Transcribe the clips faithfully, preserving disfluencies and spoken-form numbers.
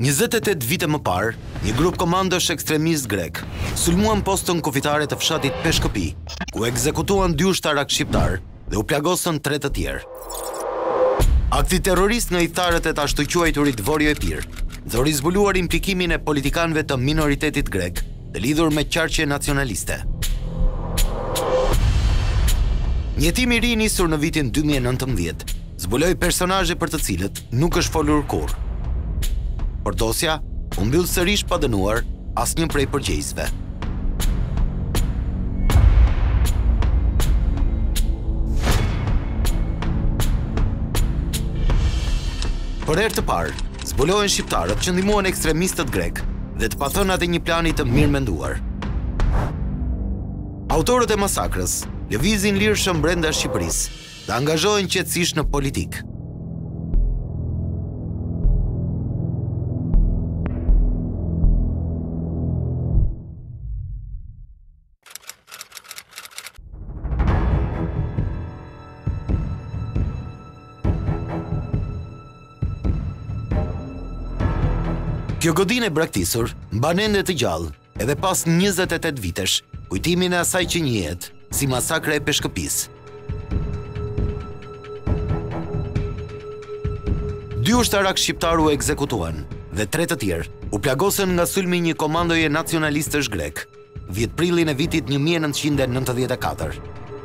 njëzet e tetë vite më parë, një grup komandosh ekstremist grek sulmuan postën kufitare të fshatit Peshkëpi, ku ekzekutuan dy ushtarak shqiptar dhe u plagosën tre të tjerë. Akti terrorist nga hithtarët e të ashtu quajturit Vorjo Epir zori zbuluar implikimin e politikanëve të minoritetit grek të lidhur me qarqe nacionaliste. Një tim i ri nisur në vitin dy mijë e nëntëmbëdhjetë zbuloi personazhe për të cilët nuk është folur kurrë. Por dosja u mbyll sërish pa dënuar asnjë prej përgjegjësve. Për herë të parë, zbulohen shqiptarët që ndihmuan ekstremistët grek dhe të pathënat e një plani të mirë menduar. Autorët e masakrës lëvizin lirshëm brenda Shqipërisë dhe angazhohen qetësisht në politikë. Kjo godinë e braktisur mban ende të gjallë edhe pas njëzet e tetë vitesh, kujtimin e asaj që njihet si masakra e Peshkëpisë. Dy ushtarak shqiptar u ekzekutuan dhe tre të tjerë u plagosën nga sulmi një komandoje nacionalistësh grek, dhjetë prillin e vitit një mijë e nëntëqind e nëntëdhjetë e katër.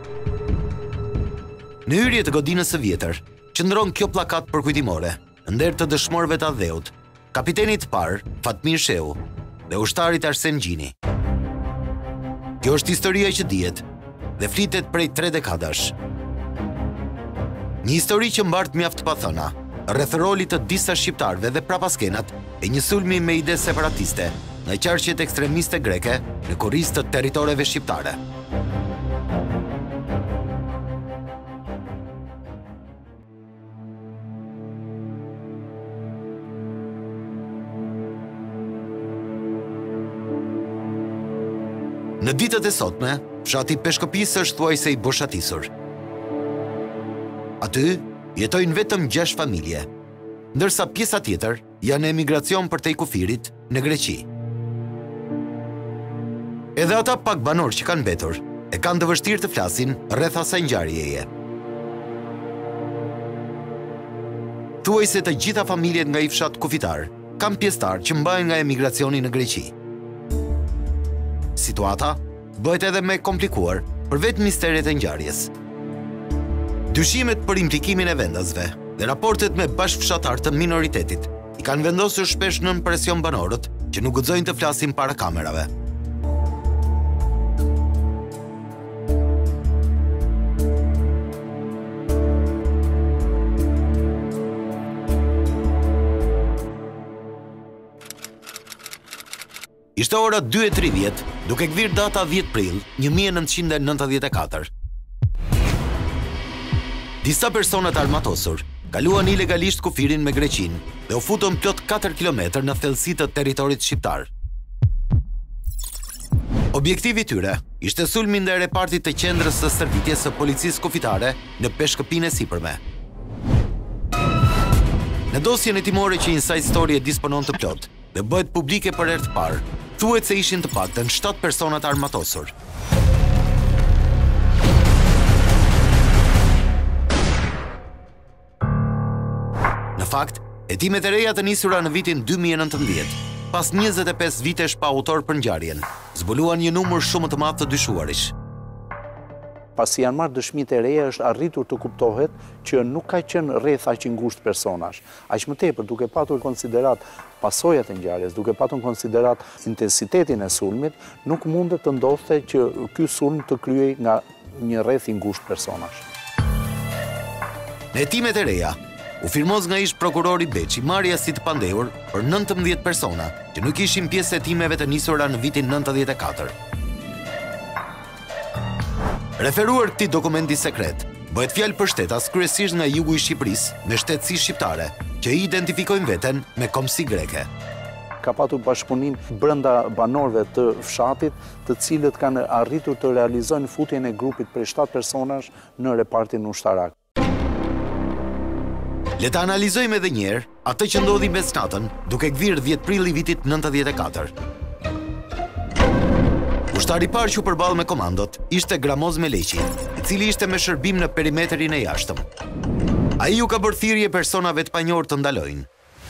Në hyrje të godinës së vjetër, qëndron kjo plakat përkujtimore, nder të dëshmorëve të Adheut, kapitenit parë Fatmir Shehu dhe ushtarit Arsen Gjini. Kjo është historia që dihet dhe flitet prej tre dekadash. Një histori që mbart mjaft pathëna, rreth rolit të disa shqiptarëve dhe prapaskenat e një sulmi me ide separatiste nga qarqet ekstremiste greke në korrizë të territoreve shqiptare. Në ditët e sotme, fshati Peshkëpisë është thuajse i boshatisur. Aty jetojnë vetëm gjashtë familje, ndërsa pjesa tjetër janë emigracion përtej kufirit në Greqi. Edhe ata pak banor që kanë mbetur e kanë të vështirë të flasin rreth asaj ngjarjeje. Thuajse të gjitha familjet nga i fshat kufitar kanë pjesëtar që mbajnë nga emigracioni në Greqi. Situata bëhet edhe me komplikuar për vetë misteret e ngjarjes. Dyshimet për implikimin e vendasve dhe raportet me bashkëfshatar të minoritetit i kanë vendosur shpesh nën presion banorët që nuk guxojnë të flasin para kamerave. Ishte ora dy e tridhjetë, duke këvir data dhjetë prill një mijë e nëntëqind e nëntëdhjetë e katër. Disa personat armatosur kaluan ilegalisht kufirin me Greqinë dhe u futën plot katër kilometër në thellësi të territorit shqiptar. Objektivi i tyre ishte sulmi ndaj repartit të qendrës së stërvitjes së policisë kufitare në Peshkëpinë e Sipërme. Në dosjen hetimore që Inside Story e disponon të plot dhe bëhet publike për herë të parë, thuhet se ishin të paktën shtatë personat armatosur. Në fakt, hetimet e reja të nisura në vitin dy mijë e nëntëmbëdhjetë, pas njëzet e pesë vitesh pa autor për ngjarjen, zbuluan një numër shumë të madh të dyshuarish. Pasi janë marrë dëshmitë e reja, është arritur të kuptohet që nuk ka qenë rreth aq i ngushtë personazh. Aq më tepër, duke patur konsiderat pasojat e ngjarjes, duke patur konsiderat intensitetin e sulmit, nuk mundet të ndodhte që ky sulm të kryej nga një rreth i ngushtë personazh. Në hetimet e reja, u firmoz nga ish prokurori Beçi marrja si të pandehur për nëntëmbëdhjetë persona që nuk ishin pjesë e hetimeve të nisura në vitin nëntëdhjetë e katër. Referuar këtij dokumenti sekret, bëhet fjalë për shtetas kryesisht nga jugu i Shqipërisë me shtetësi shqiptare që i identifikojnë veten me komsi greke. Ka patur bashkëpunim brenda banorëve të fshatit, të cilët kanë arritur të realizojnë futjen e grupit prej shtatë personash në repartin ushtarak. Le ta analizojmë edhe njerë atë që ndodhi mesnatën duke gdhirë dhjetë prilli vitit nëntëdhjetë e katër. Ushtari i parë që u përball me komandot ishte Gramoz Meleqi, i cili ishte me shërbim në perimetrin e jashtëm. Ai u ka bërë thirrje personave të panjohur të ndalojnë.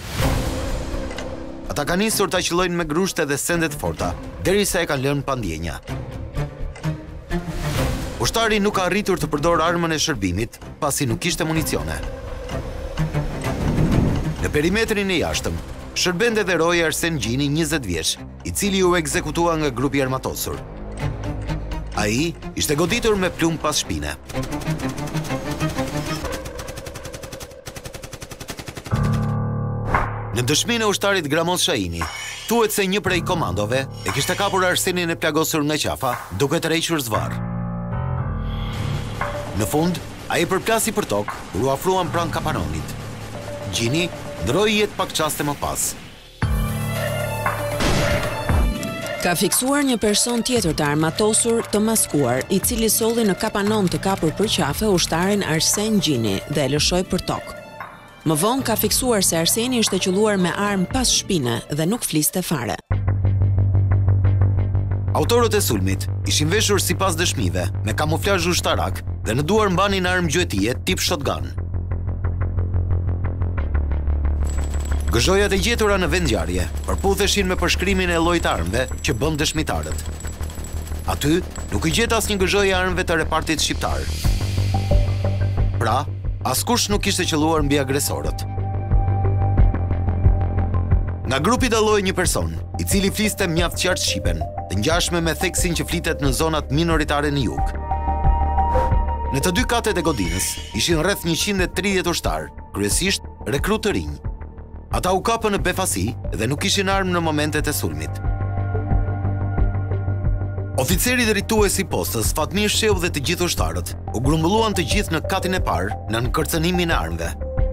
Ata kanë nisur ta qellojnë me grushte dhe sende të forta, derisa e kanë lënë pa ndjenja. Ushtari nuk ka arritur të përdorë armën e shërbimit, pasi nuk kishte municione. Në perimetrin e jashtëm, shërbente dhe roja Arsen Gjini, njëzet vjeç, i cili u ekzekutua nga grupi armatosur. Ai ishte goditur me plumb pas shpine. Në dëshminë e ushtarit Gramoz Shahini, thuhet se një prej komandove e kishte kapur Arsenin e plagosur nga qafa, duke tërhequr zvarr. Në fund, ai përplasi për tokë, kur u afruan pranë kapanonit. Gjini ndroi jetë pak çaste më pas. Ka fiksuar një person tjetër të armatosur të maskuar, i cili solli në kapanon të kapur për qafe ushtarin Arsen Gjini dhe e lëshoi për tokë. Më vonë ka fiksuar se Arseni ishte qelluar me armë pas shpine dhe nuk fliste fare. Autorët e sulmit ishin veshur sipas dëshmive me kamuflazh ushtarak dhe në duar mbanin armë gjuetie tip shotgun. Gëzhojat e gjetura në vendngjarje përputheshin me përshkrimin e llojit armëve që bën dëshmitarët. Aty nuk i gjet asnjë gëzhojë armëve të repartit shqiptar. Pra, askush nuk ishte qelluar mbi agresorët. Nga grupi dalloi një person, i cili fliste mjaft qartë shqipen, të ngjashme me theksin që flitet në zonat minoritare në jug. Në të dy katet e godinës ishin rreth njëqind e tridhjetë ushtar, kryesisht rekrutë të rinj. Ata u kapën në befasi dhe nuk kishin armë në momentet e sulmit. Oficeri drejtues i postës, Fatmir Sheu dhe të gjithë ushtarët, u grumbulluan të gjithë në katin e parë në nënkërcënimin e armëve.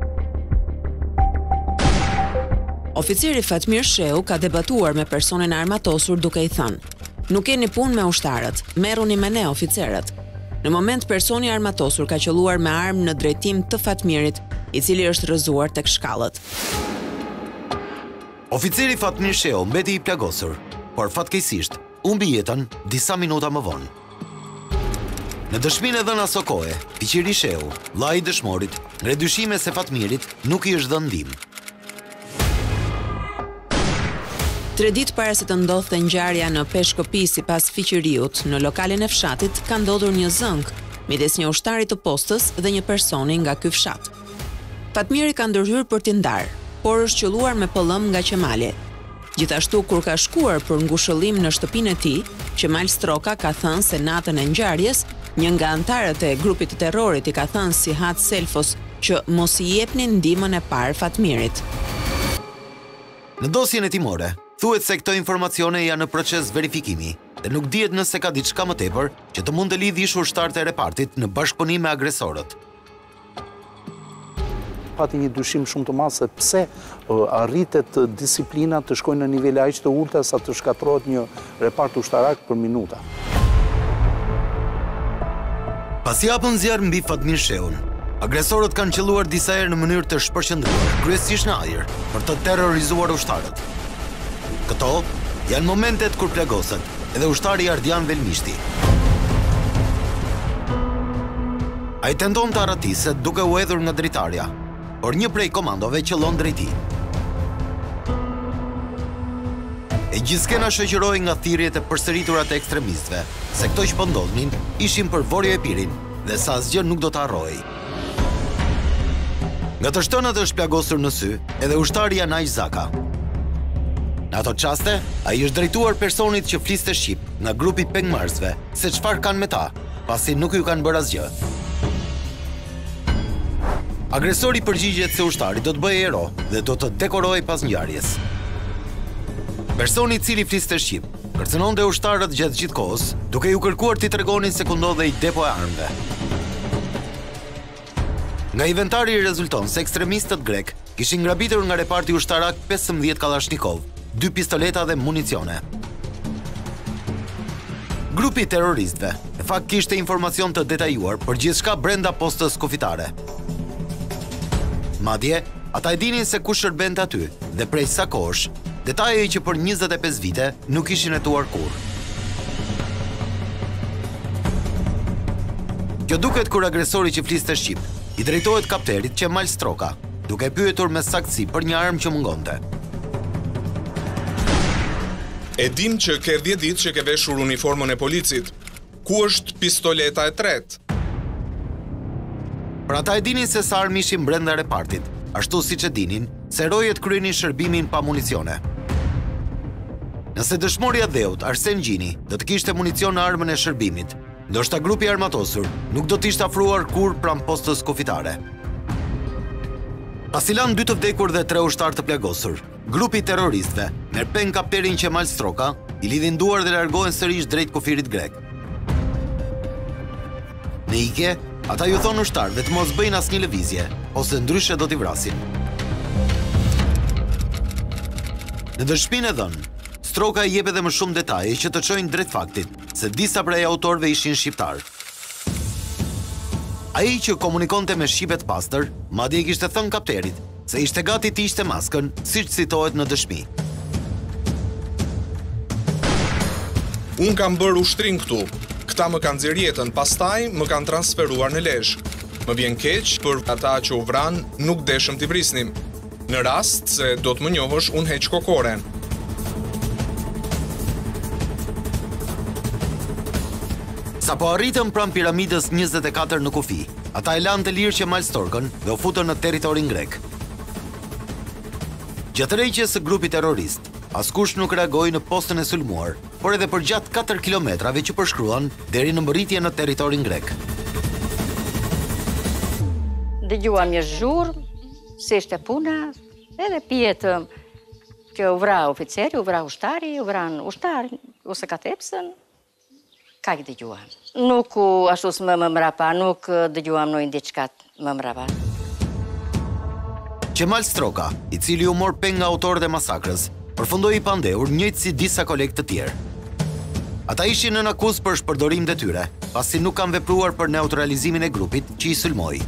Oficeri Fatmir Sheu ka debatuar me personin armatosur duke i thënë: "Nuk keni punë me ushtarët, merruni me ne oficerët." Në moment personi armatosur ka qelluar me armë në drejtim të Fatmirit, i cili është rrëzuar tek shkallët. Oficeri Fatmir Sheu mbeti i plagosur, por fatkeqësisht humbi jetën disa minuta më vonë. Në dëshminë e dhënë aso kohe, Piqiri Sheu, vllai i dëshmorit, ngre dyshime se Fatmirit nuk i është dhënë ndihmë. Tre ditë para se të ndodhte ngjarja në Peshkopi sipas Fiqiriut, në lokalin e fshatit ka ndodhur një zënk midis një ushtari të postës dhe një personi nga ky fshat. Fatmiri ka ndërhyrë për t'i ndarë, por është qelluar me pëllëm nga Qemali. Gjithashtu, kur ka shkuar për ngushëllim në shtëpinë e tij, Qemal Stroka ka thënë se natën e ngjarjes, një nga antarët e grupit të terrorit i ka thënë Sihat Selfos që mos i jepnin ndihmën e parë Fatmirit. Në dosjen e timore, thuhet se këto informacione janë në proces verifikimi dhe nuk dihet nëse ka diçka më tepër që të mund të lidhë ish ushtarët e repartit në bashkëpunim me agresorët. Pati një dyshim shumë të madh se pse arritet disiplina të shkojnë në nivele aq të ulta sa të shkatërrohet një repart ushtarak për minuta. Pasi hapën zjarr mbi Fatmir Sheun, agresorët kanë qelluar disa herë në mënyrë të shpërqendruar, kryesisht në ajër, për të terrorizuar ushtarët. Këto janë momentet kur plagoset edhe ushtari Ardian Velmishti. Ai tenton të arratisë duke u hedhur nga dritarja, por një prej komandove qëllon drejt tij. E gjithë skena shoqëroi nga thirrjet e përsëritura të ekstremistëve, se këto që po ndodhnin ishin për Vorjo Epirin dhe sa asgjë nuk do të harrohej. Nga të shtënat është plagosur në sy edhe ushtari Janaj Zaka. Në ato qaste, ai është drejtuar personit që fliste shqip nga grupi pengmarsve se çfarë kanë me ta, pasi nuk ju kanë bërë asgjë. Agresori përgjigjet se ushtari do të bëhej hero dhe do të dekorohej pas ngjarjes. Personi i cili fliste shqip kërcënonte ushtarët gjatë gjithë kohës, duke ju kërkuar t'i tregonin se ku ndodhej depo e armëve. Nga inventari rezulton se ekstremistët grek kishin ngrabitur nga reparti ushtarak pesëmbëdhjetë Kalashnikov, dy pistoleta dhe municione. Grupi i terroristëve në fakt kishte informacion të detajuar për gjithçka brenda postës kufitare. Madje, ata e dinin se kush shërbente aty dhe prej sa kohësh, detaje që për njëzet e pesë vite nuk ishin hetuar kurrë. Kjo duket kur agresori që fliste shqip i drejtohet kapterit Qemal Stroka, duke pyetur me saktësi për një armë që mungonte. E dim që ke dhjetë ditë që ke veshur uniformën e policit. Ku është pistoleta e tretë? Pra ata e dinin se sa armë ishin brenda repartit, ashtu siç e dinin se rojet kryenin shërbimin pa municione. Nëse dëshmorja dheut Arsen Gjini do të kishte municion në armën e shërbimit, ndoshta grupi armatosur nuk do t'ishte afruar kur pranë postës kufitare. Pasi lanë dy të vdekur dhe tre ushtar të plagosur, grupi terroristëve merr peng kapterin Qemal Stroka, i lidhin duar dhe largohen sërish drejt kufirit grek. Në ikje, ata ju thonë ushtarëve të mos bëjnë asnjë lëvizje, ose ndryshe do t'i vrasin. Në dëshminë e dhënë, Stroka i jep edhe më shumë detaje që të çojnë drejt faktit se disa prej autorëve ishin shqiptar. Ai që komunikonte me shqipet pastër, madje i kishte thënë kapterit se ishte gati të ishte maskën, siç citohet në dëshmi. Unë kam bërë ushtrin këtu. Këta më kanë nxjerrë jetën, pastaj më kanë transferuar në Lezhë. Më vjen keq për ata që u vran, nuk deshëm t'i vrisnim. Në rast se do të më njohësh, unë heq kokoren. Sa po arritëm pranë piramidës njëzet e katër në kufi, ata e lanë të lirë Qemal Strokan dhe u futën në territorin grek. Gjatë rejqjes së grupit terrorist, askush nuk reagoi në postën e sulmuar, por edhe për gjatë katër kilometrave që përshkruan deri në mbërritje në territorin grek. Dëgjuam një zhurmë, se ishte puna, edhe pjetëm që u vra oficeri, u vra ushtari, u vran ushtari, ose katepsën, ka i dëgjuam. Nuk ashtu së më më mrapa, nuk dëgjuam në indiqkat më mrapa. Qemal Stroka, i cili u mor peng nga autorët e masakrës, përfundoi i pandehur njëjtë si disa kolegë të tjerë. Ata ishin në akuzë për shpërdorim detyre, pasi nuk kanë vepruar për neutralizimin e grupit që i sulmoi.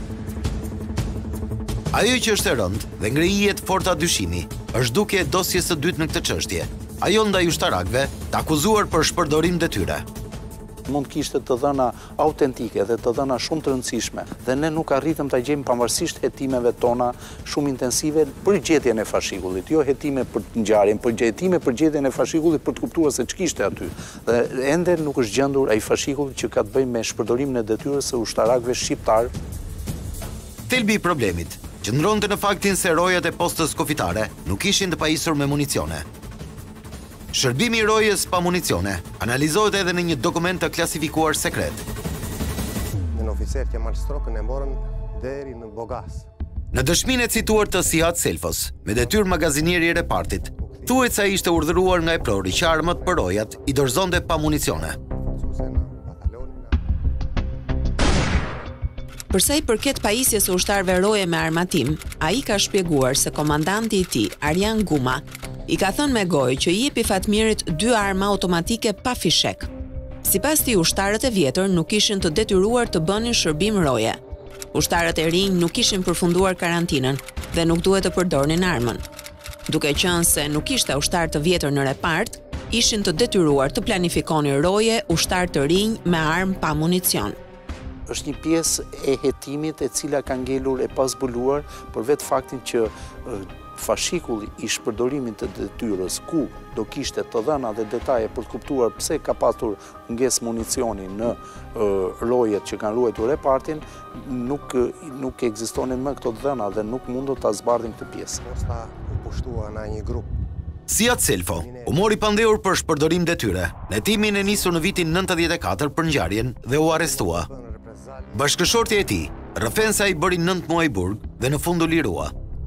Ajo që është e rëndë dhe ngrihet forta dyshimi, është dukje e dosjes së dytë në këtë çështje. Ajo ndaj ushtarakëve të akuzuar për shpërdorim detyre. Mund kishte të dhëna autentike dhe të dhëna shumë të rëndësishme dhe ne nuk arritëm të gjejmë pavarësisht hetimeve tona shumë intensive për gjetjen e fashikullit, jo hetime për ngjarjen, por hetime për gjetjen e fashikullit për të kuptuar se ç'kishte aty. Dhe ende nuk është gjendur ai fashikull që ka të bëjë me shpërdorimin e detyrës së ushtarakëve shqiptar. Thelbi i problemit qëndronte në faktin se rojat e postës kufitare nuk ishin të pajisur me municione. Shërbimi i rojës pa municione analizohet edhe në një dokument të klasifikuar sekret. Në oficer Qemal Strokën e morën deri në Bogas. Në dëshminë e cituar të Sihat Selfos, me detyrë magazinieri i repartit, thuhet se ai ishte urdhëruar nga Eprori që armët për rojat i dorëzonte pa municione. Përsa i përket pajisjes së ushtarëve roje me armatim, ai ka shpjeguar se komandanti i tij, Arjan Guma, i ka thënë me gojë që i jepi Fatmirit dy arma automatike pa fishek. Sipas tij, ushtarët e vjetër nuk ishin të detyruar të bënin shërbim roje. Ushtarët e rinj nuk ishin përfunduar karantinën dhe nuk duhet të përdornin armën. Duke qenë se nuk ishte ushtar të vjetër në repart, ishin të detyruar të planifikonin roje ushtar të rinj me armë pa municion. Është një pjesë e hetimit e cila ka ngelur e pazbuluar për vetë faktin që fashikulli i shpërdorimit të detyrës ku do kishte të dhëna dhe detaje për të kuptuar pse ka pasur mungesë municioni në uh, rojet që kanë ruajtur repartin, nuk nuk ekzistonin më këto dhëna dhe nuk mundot ta zbardhin këtë pjesë. Posta u pushtua në një grup. Sihat Selfo u mori pandehur për shpërdorim detyre. Në hetimin e nisur në vitin nëntëdhjetë e katër për ngjarjen dhe u arrestua. Bashkëshortja e tij rrëfen se ai bëri nëntë muaj burg dhe në fund u lirua.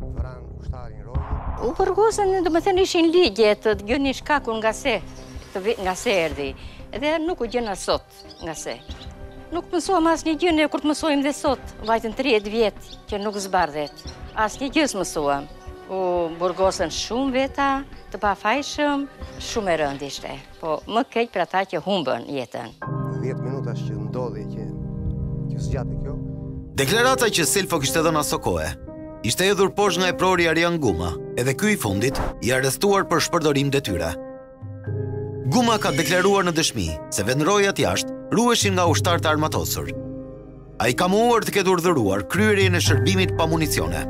U përgosën, do më thënë ishin ligje të gjëni shkakun nga se, nga se erdi, edhe nuk u gjëna sot nga se. Nuk mësojmë asë një gjëne, kur të mësojmë dhe sot, vajtën tridhjetë vjetë që nuk zbardhet. Asë një gjës mësojmë. U burgosën shumë veta, të pa fajshëm, shumë e rënd ishte, po më keq për ata që humbën jetën. dhjetë minuta që ndodhi që, që zgjate kjo. Deklarata që Selfo kishte dhënë aso kohe ishte hedhur poshtë nga e prori Arjan Guma, edhe ky i fundit i arrestuar për shpërdorim detyre. Guma ka deklaruar në dëshmi se vendrojat jashtë ruheshin nga ushtarët armatosur. Ai ka mohuar të ketë urdhëruar kryerjen e shërbimit pa municione.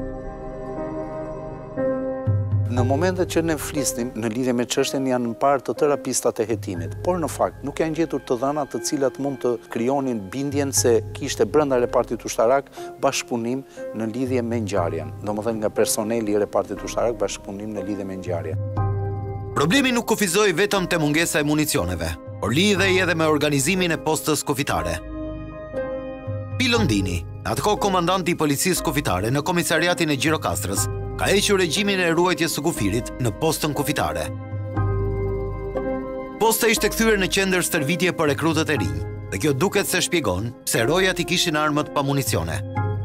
Në momentet që ne flisnim në lidhje me çështjen janë në parë të tëra pistat e hetimit, por në fakt nuk janë gjetur të dhëna të cilat mund të krijonin bindjen se kishte brenda repartit ushtarak bashkëpunim në lidhje me ngjarjen, domethënë nga personeli i repartit ushtarak bashkëpunim në lidhje me ngjarjen. Problemi nuk kufizoi vetëm te mungesa e municioneve, por lidhej edhe me organizimin e postës kufitare. Pilondini, atëko komandanti i policisë kufitare në komisariatin e Gjirokastrës, ka hequr regjimin e ruajtjes së kufirit në postën kufitare. Posta ishte kthyer në qendër stërvitje për rekrutët e rinj, dhe kjo duket se shpjegon pse rojat i kishin armët pa municione.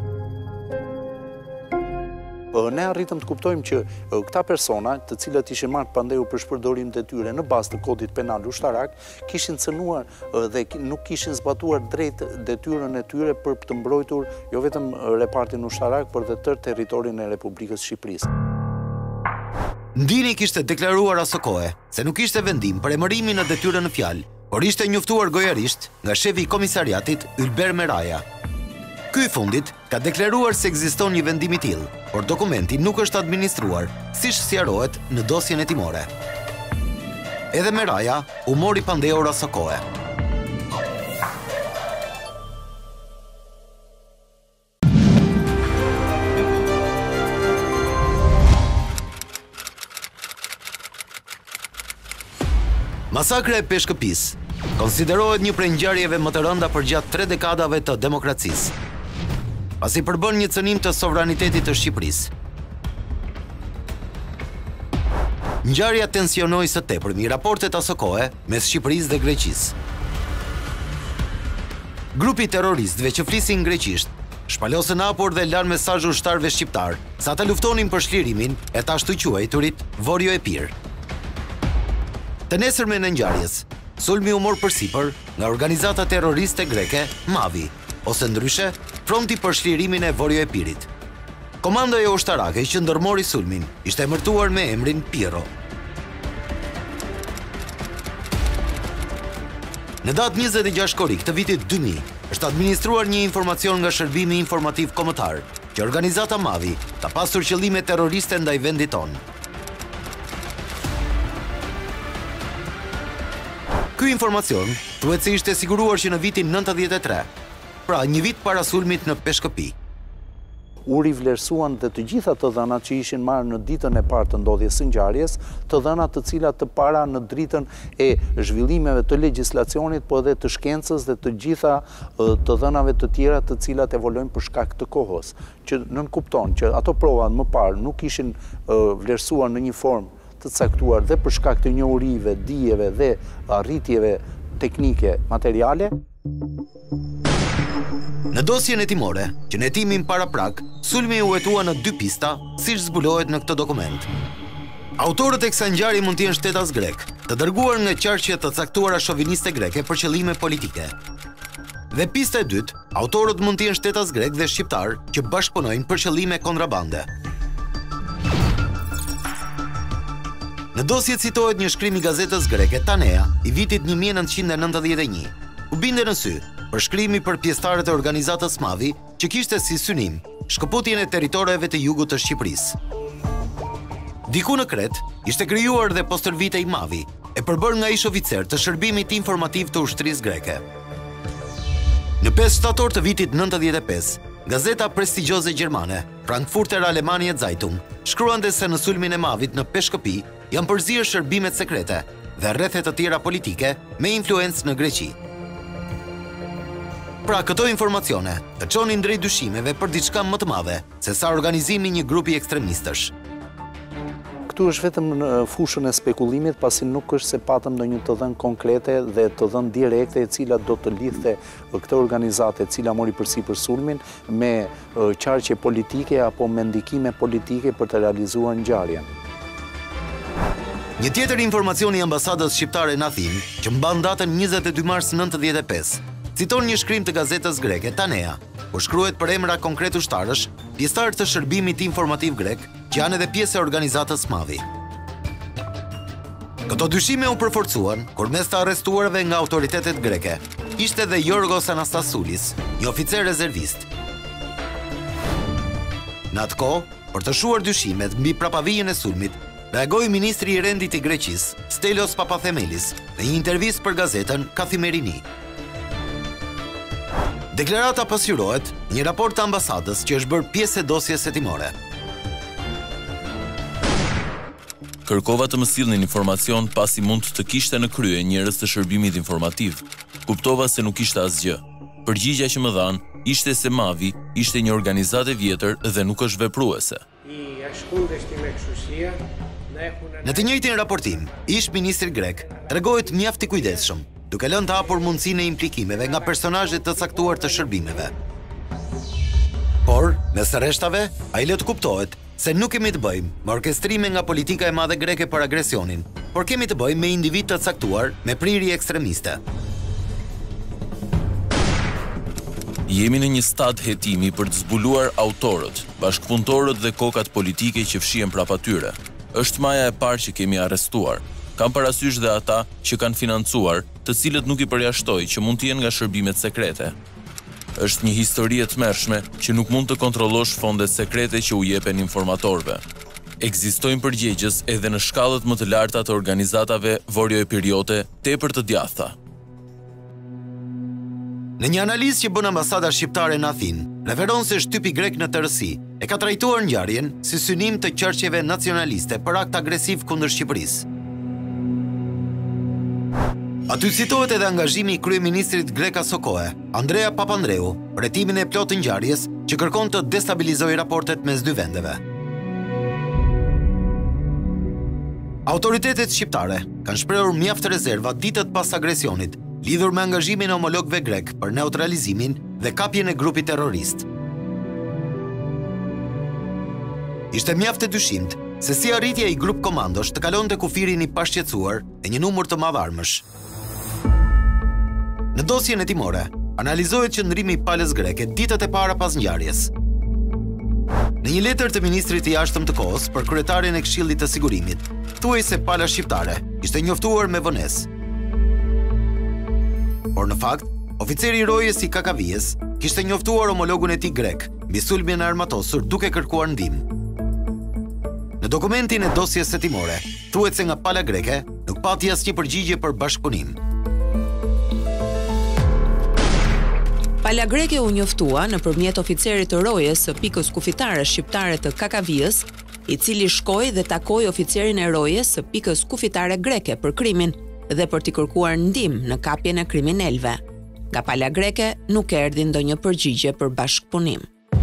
Ne arritëm të kuptojmë që këta persona, të cilët ishin marrë pandeu për shpërdorim detyre në bazë të kodit penal ushtarak, kishin cënuar dhe nuk kishin zbatuar drejt detyrën e tyre për të mbrojtur jo vetëm repartin ushtarak, por dhe tërë territorin e Republikës Shqipërisë. Ndini kishte deklaruar asë kohe se nuk ishte vendim për emërimin në detyrën në fjalë, por ishte njoftuar gojarisht nga shefi i komisariatit Ylber Meraja. Ky i fundit ka deklaruar se ekziston një vendim i tillë, por dokumenti nuk është administruar, siç sqarohet në dosjen hetimore. Edhe Meraja u mori pandehur asë kohe. Masakra e Peshkëpis konsiderohet një prej ngjarjeve më të rënda përgjatë tre dekadave të demokracisë, pasi përbën një cënim të sovranitetit të Shqipërisë. Ngjarja tensionoi së tepërmi raportet asë kohe mes Shqipërisë dhe Greqisë. Grupi terroristëve që flisin greqisht shpalosën hapur dhe lanë mesazh ushtarëve shqiptar sa ata luftonin për shlirimin e të ashtu quajturit Vorjo Epir. Të nesërmen e ngjarjes, sulmi u mor përsipër nga organizata terroriste greke Mavi, ose ndryshe, Fronti për shlirimin e Vorjo Epirit. Komandoja ushtarake që ndërmori sulmin ishte emërtuar me emrin Pirro. Në datë njëzet e gjashtë korrik të vitit dy mijë, është administruar një informacion nga Shërbimi Informativ Kombëtar, që organizata Mavi ka pasur qëllime terroriste ndaj vendit tonë. Ky informacion thuhet se ishte siguruar që në vitin nëntëdhjetë e tre, pra një vit para sulmit në Peshkëpi. U rivlerësuan dhe të gjitha të dhënat që ishin marrë në ditën e parë të ndodhjes së ngjarjes, të dhënat të cilat të para në dritën e zhvillimeve të legjislacionit, po edhe të shkencës dhe të gjitha të dhënave të tjera të cilat evolojnë për shkak të kohës, që nënkupton që ato provat më parë nuk ishin vlerësuar në një formë të caktuar dhe për shkak të njohurive, dijeve dhe arritjeve teknike materiale. Në dosjen hetimore, që në hetimin para prak, sulmi u hetua në dy pista, siç zbulohet në këtë dokument. Autorët e kësaj ngjarje mund të jenë shtetas grek, të dërguar nga qarqe të caktuara shoviniste greke për qëllime politike. Dhe pista e dytë, autorët mund të jenë shtetas grek dhe shqiptar që bashkëpunojnë për qëllime kontrabande. Në dosje citohet një shkrim i gazetës greke Tanea i vitit një mijë e nëntëqind e nëntëdhjetë e një, u binde në sy për shkrimi për pjesëtarët e organizatës Mavi që kishte si synim shkëputjen e territoreve të jugut të Shqipërisë. Diku në Kret ishte krijuar dhe postërvitej Mavi, e përbërë nga ish oficer të shërbimit informativ të ushtrisë greke. Në pesë shtator të vitit nëntëdhjetë e pesë, gazeta prestigjioze gjermane, Frankfurter Allgemeine Zeitung, shkruante se në sulmin e Mavit në Peshkëpi janë përzirë shërbimet sekrete dhe rrethet të tjera politike me influencë në Greqi. Pra këto informacione të çonin drejt dyshimeve për diçka më të madhe se sa organizimi një grupi ekstremistësh. Këtu është vetëm në fushën e spekulimit, pasi nuk është se patëm ndonjë të dhënë konkrete dhe të dhënë direkte e cila do të lidhte këtë organizatë e cila mori përsipër sulmin me qarqe politike apo me ndikime politike për të realizuar ngjarjen. Një tjetër informacion i ambasadës shqiptare në Athinë, që mban datën njëzet e dy mars nëntëdhjetë e pesë, citon një shkrim të gazetës greke Tanea, ku shkruhet për emra konkret ushtarësh pjesëtar të shërbimit informativ grek, që janë edhe pjesë e organizatës Mavi. Këto dyshime u përforcuan kur mes të arrestuarve nga autoritetet greke ishte edhe Yorgos Anastasoulis, një oficer rezervist. Në atë kohë, për të shuar dyshimet mbi prapavijën e sulmit, reagoi ministri i rendit i Greqisë, Stelos Papathemelis, në një intervistë për gazetën Kathimerini. Deklarata pasqyrohet në një raport të ambasadës që është bërë pjesë e dosjes hetimore. Kërkova të më sillnin informacion pasi mund të kishte në krye njerëz të shërbimit informativ. Kuptova se nuk ishte asgjë. Përgjigjja që më dhan ishte se Mavi ishte një organizatë e vjetër dhe nuk është vepruese. Në të njëjtin raportim, ish ministri grek tregohet mjaft i kujdesshëm, duke lënë të hapur mundësinë e implikimeve nga personazhe të caktuar të shërbimeve. Por, mes të rreshtave, ai le të kuptohet se nuk kemi të bëjmë me orkestrime nga politika e madhe greke për agresionin, por kemi të bëjmë me individ të caktuar me prirje ekstremiste. Jemi në një stad hetimi për të zbuluar autorët, bashkëpunëtorët dhe kokat politike që fshihen prapa tyre. Është maja e parë që kemi arrestuar. Kam parasysh dhe ata që kanë financuar, të cilët nuk i përjashtoj që mund të jenë nga shërbimet sekrete. Është një histori e tmerrshme që nuk mund të kontrollosh fondet sekrete që u jepen informatorëve. Ekzistojnë përgjegjës edhe në shkallët më të larta të organizatave vorjo-epiriote tepër të djathta. Në një analizë që bën ambasada shqiptare në Athinë, referon se shtypi grek në tërësi e ka trajtuar ngjarjen si synim të qerçeve nacionaliste për akt agresiv kundër Shqipërisë. Aty citohet edhe angazhimi i kryeministrit grek Asokoe, Andrea Papandreou, për hetimin e plotë të ngjarjes që kërkon të destabilizojë raportet mes dy vendeve. Autoritetet shqiptare kanë shprehur mjaft rezerva ditët pas agresionit, lidhur me angazhimin e homologëve grek për neutralizimin dhe kapjen e grupit terrorist. Ishte mjaft e dyshimt se si arritja i grup komandosh të kalonte kufirin i pashqetësuar e një numër të madh armësh. Në dosjen hetimore, analizohet qëndrimi i palës greke ditët e para pas ngjarjes. Në një letër të ministrit të jashtëm të kohës për kryetarin e Këshillit të Sigurimit, thuaj se pala shqiptare ishte njoftuar me vonesë. Por në fakt, oficeri i rojës i Kakavijes kishte njoftuar homologun e tij grek mbi sulmin e armatosur duke kërkuar ndihmë. Në dokumentin e dosjes hetimore, thuhet se nga pala greke nuk pati asnjë përgjigje për bashkëpunim. Pala greke u njoftua nëpërmjet oficerit të rojës së pikës kufitare shqiptare të Kakavijes, i cili shkoi dhe takoi oficerin e rojës së pikës kufitare greke për krimin dhe për t'i kërkuar ndihmë në kapjen e kriminalëve. Nga pala greke nuk erdhi ndonjë përgjigje për bashkëpunim.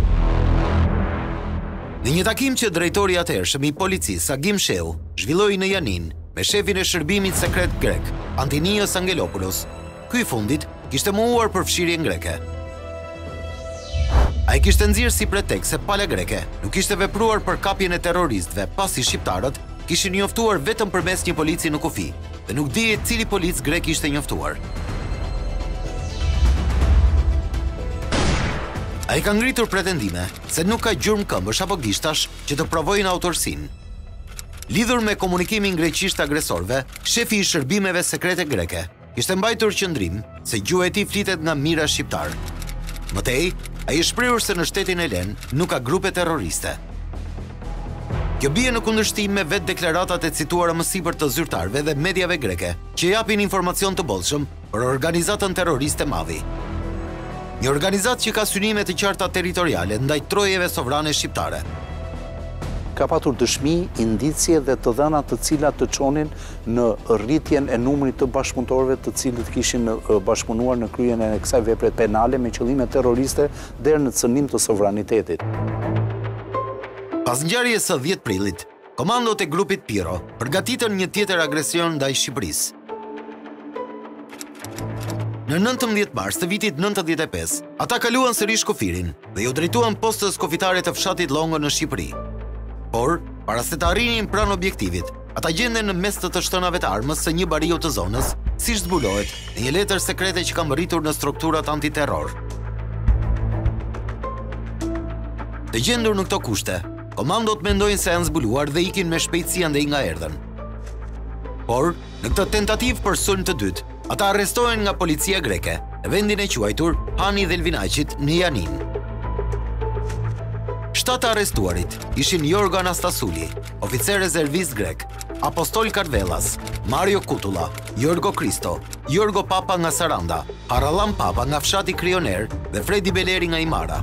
Në një takim që drejtori i atëhershëm i policisë Agim Sheu zhvilloi në Janin me shefin e shërbimit sekret grek, Antinios Angelopoulos, ky i fundit kishte mohuar për fshirjen greke. Ai kishte nxjerrë si pretekst se pala greke nuk kishte vepruar për kapjen e terroristëve, pasi shqiptarët kishin njoftuar vetëm përmes një polici në kufi dhe nuk dihet cili polic grek ishte njoftuar. Ai ka ngritur pretendime se nuk ka gjurmë këmbësh apo gishtash që të provojnë autorsinë. Lidhur me komunikimin greqisht agresorëve, shefi i shërbimeve sekrete greke kishte mbajtur qëndrim se gjuha e tij flitet nga mira shqiptar. Mëtej, ai është shprehur se në shtetin helen nuk ka grupe terroriste. Kjo bie në kundërshtim me vetë deklaratat e cituara më sipër të zyrtarëve dhe mediave greke, që japin informacion të bollshëm për organizatën terroriste Mavi. Një organizatë që ka synime të qarta territoriale ndaj trojeve sovrane shqiptare. Ka patur dëshmi, indicie dhe të dhëna të cilat të çonin në rritjen e numrit të bashkëpunëtorëve të cilët kishin bashkëpunuar në kryen e kësaj vepre penale me qëllime terroriste deri në cënim të sovranitetit. Pas ngjarjes së dhjetë prillit, komandot e grupit Piro përgatitën një tjetër agresion ndaj Shqipërisë. Në nëntëmbëdhjetë mars të vitit nëntëdhjetë e pesë, ata kaluan sërish kufirin dhe ju drejtuan postës kufitare të fshatit Longo në Shqipëri. Por, para se të arrinin pranë objektivit, ata gjenden në mes të të shtënave të armës së një bariu të zonës, siç zbulohet në një letër sekrete që ka mbërritur në strukturat antiterror. Të gjendur në këto kushte, komandot mendojnë se janë zbuluar dhe ikin me shpejtësi andej nga erdhën. Por, në këtë tentativë për sulm të dytë, ata arrestohen nga policia greke në vendin e quajtur Hani dhe Elvinaqit në Janin. Shtatë arrestuarit ishin Jorgo Anastasuli, oficer rezervist grek, Apostol Karvelas, Mario Kutula, Jorgo Kristo, Jorgo Papa nga Saranda, Harallan Papa nga fshati Krioner dhe Fredi Beleri nga Imara.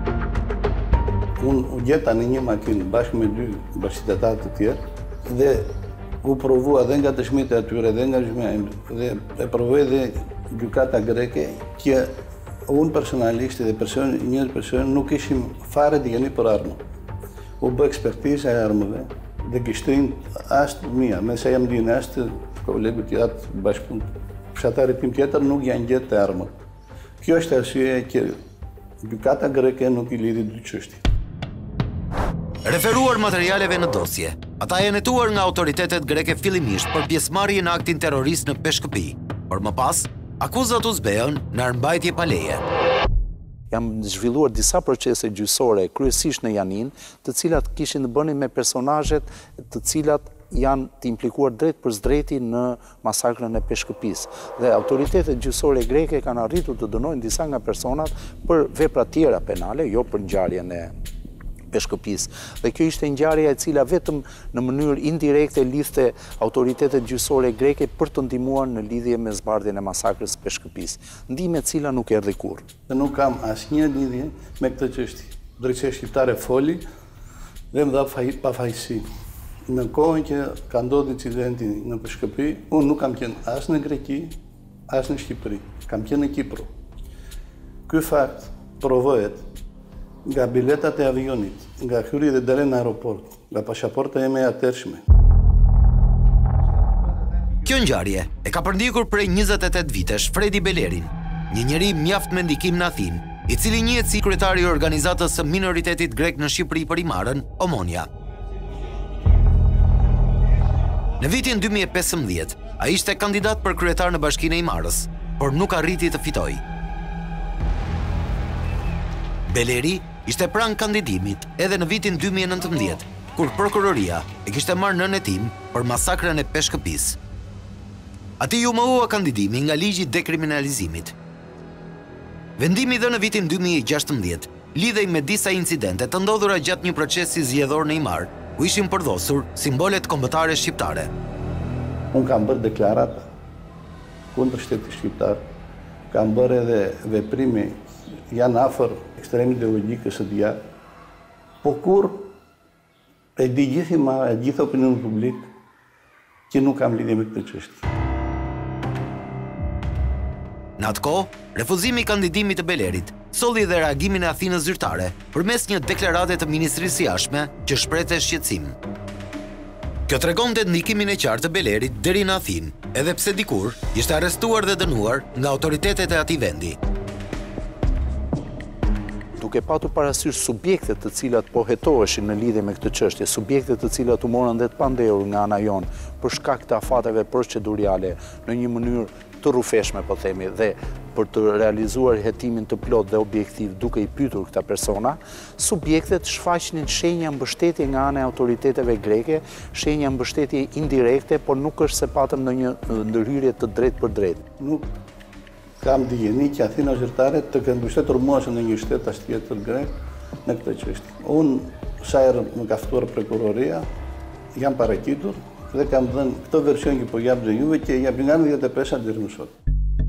Unë u gjeta në një makinë bashkë me dy bashkëqytetarë të tjerë dhe u provua dhe nga dëshmitë e atyre dhe nga gjykatja dhe e provoi dhe gjykata greke që unë personalisht dhe person, një person nuk ishim fare digeni për armë. U bë ekspertiza e armëve dhe kishtin ashtë mia, me sa jam dinë ashtë kolegu tjatë bashkëpun, fshatarit tim tjetër nuk janë gjetë të armët. Kjo është arsye që gjykata greke nuk i lidhi dy çështje. Referuar materialeve në dosje, ata janë hetuar nga autoritetet greke fillimisht për pjesëmarrje në aktin terrorist në Peshkëpi, por më pas, akuzat u zbehen në armbajtje pa leje. Jam zhvilluar disa procese gjyqësore, kryesisht në Janin, të cilat kishin të bënin me personazhet të cilat janë të implikuar drejt për drejti në masakrën e Peshkëpisë. Dhe autoritetet gjyqësore greke kanë arritur të dënojnë disa nga personat për vepra tjera penale, jo për ngjarjen e Peshkëpisë. Dhe kjo ishte ngjarja e cila vetëm në mënyrë indirekte lidhte autoritetet gjyqësore greke për të ndihmuar në lidhje me zbardhjen e masakrës së Peshkëpisë, ndihmë e cila nuk erdhi kurrë. Dhe nuk kam asnjë lidhje me këtë çështje. Drejtësia shqiptare foli dhe më dha pafajësi. Në kohën që ka ndodhur incidenti në Peshkëpi, unë nuk kam qenë as në Greki, as në Shqipëri. Kam qenë në Kipër. Ky fakt provohet nga biletat e avionit, nga hyrja dhe dalja në aeroport, nga pasaporta ime e atërshme. Kjo ngjarje e ka përndjekur prej njëzet e tetë vitesh Fredi Belerin, një njeri mjaft me ndikim në Athinë, i cili njihet si kryetari i organizatës së minoritetit grek në Shqipëri për Imarën, Omonia. Në vitin dy mijë e pesëmbëdhjetë, ai ishte kandidat për kryetar në Bashkinë e Imarës, por nuk arriti të fitojë. Beleri ishte pranë kandidimit edhe në vitin dy mijë e nëntëmbëdhjetë, kur prokuroria e kishte marrë nënë e tim për masakrën e Peshkëpisë. Ati ju mohua kandidimi nga ligji i dekriminalizimit. Vendimi dhe në vitin dy mijë e gjashtëmbëdhjetë lidhej me disa incidente të ndodhura gjatë një procesi zgjedhor në Imar, ku ishin përdosur simbolet kombëtare shqiptare. Unë kam bërë deklarata kundër shtetit shqiptar, kam bërë edhe veprime janë afër ekstrem ideologjikës së dia, po kur e di gjithë ma e gjithë opinioni publik që nuk kam lidhje me këtë çështje. Në atë kohë, refuzimi i kandidimit të Belerit solli dhe reagimin e Athinës zyrtare përmes një deklarate të Ministrisë së Jashtme që shprehte shqetësim. Kjo tregonte ndikimin e qartë të Belerit deri në Athinë, edhe pse dikur ishte arrestuar dhe dënuar nga autoritetet e atij vendi. Duke patur parasysh subjektet të cilat po hetoheshin në lidhje me këtë çështje, subjektet të cilat u morën dhe të pandehur nga ana jon për shkak të afateve procedurale në një mënyrë të rrufeshme, po themi, dhe për të realizuar hetimin të plot dhe objektiv duke i pyetur këta persona, subjektet shfaqnin shenja mbështetje nga ana e autoriteteve greke, shenja mbështetje indirekte, por nuk është se patëm në një ndërhyrje të drejtë për drejtë. Nuk kam dijeni që Athina zyrtare të kanë mbështetur mua në një shtet as tjetër grek në këtë çështje. Unë sa herë më ka ftuar prokuroria, jam paraqitur dhe kam dhënë këtë version që po jap dhe juve që jap nga dhjetë e pesë deri më sot.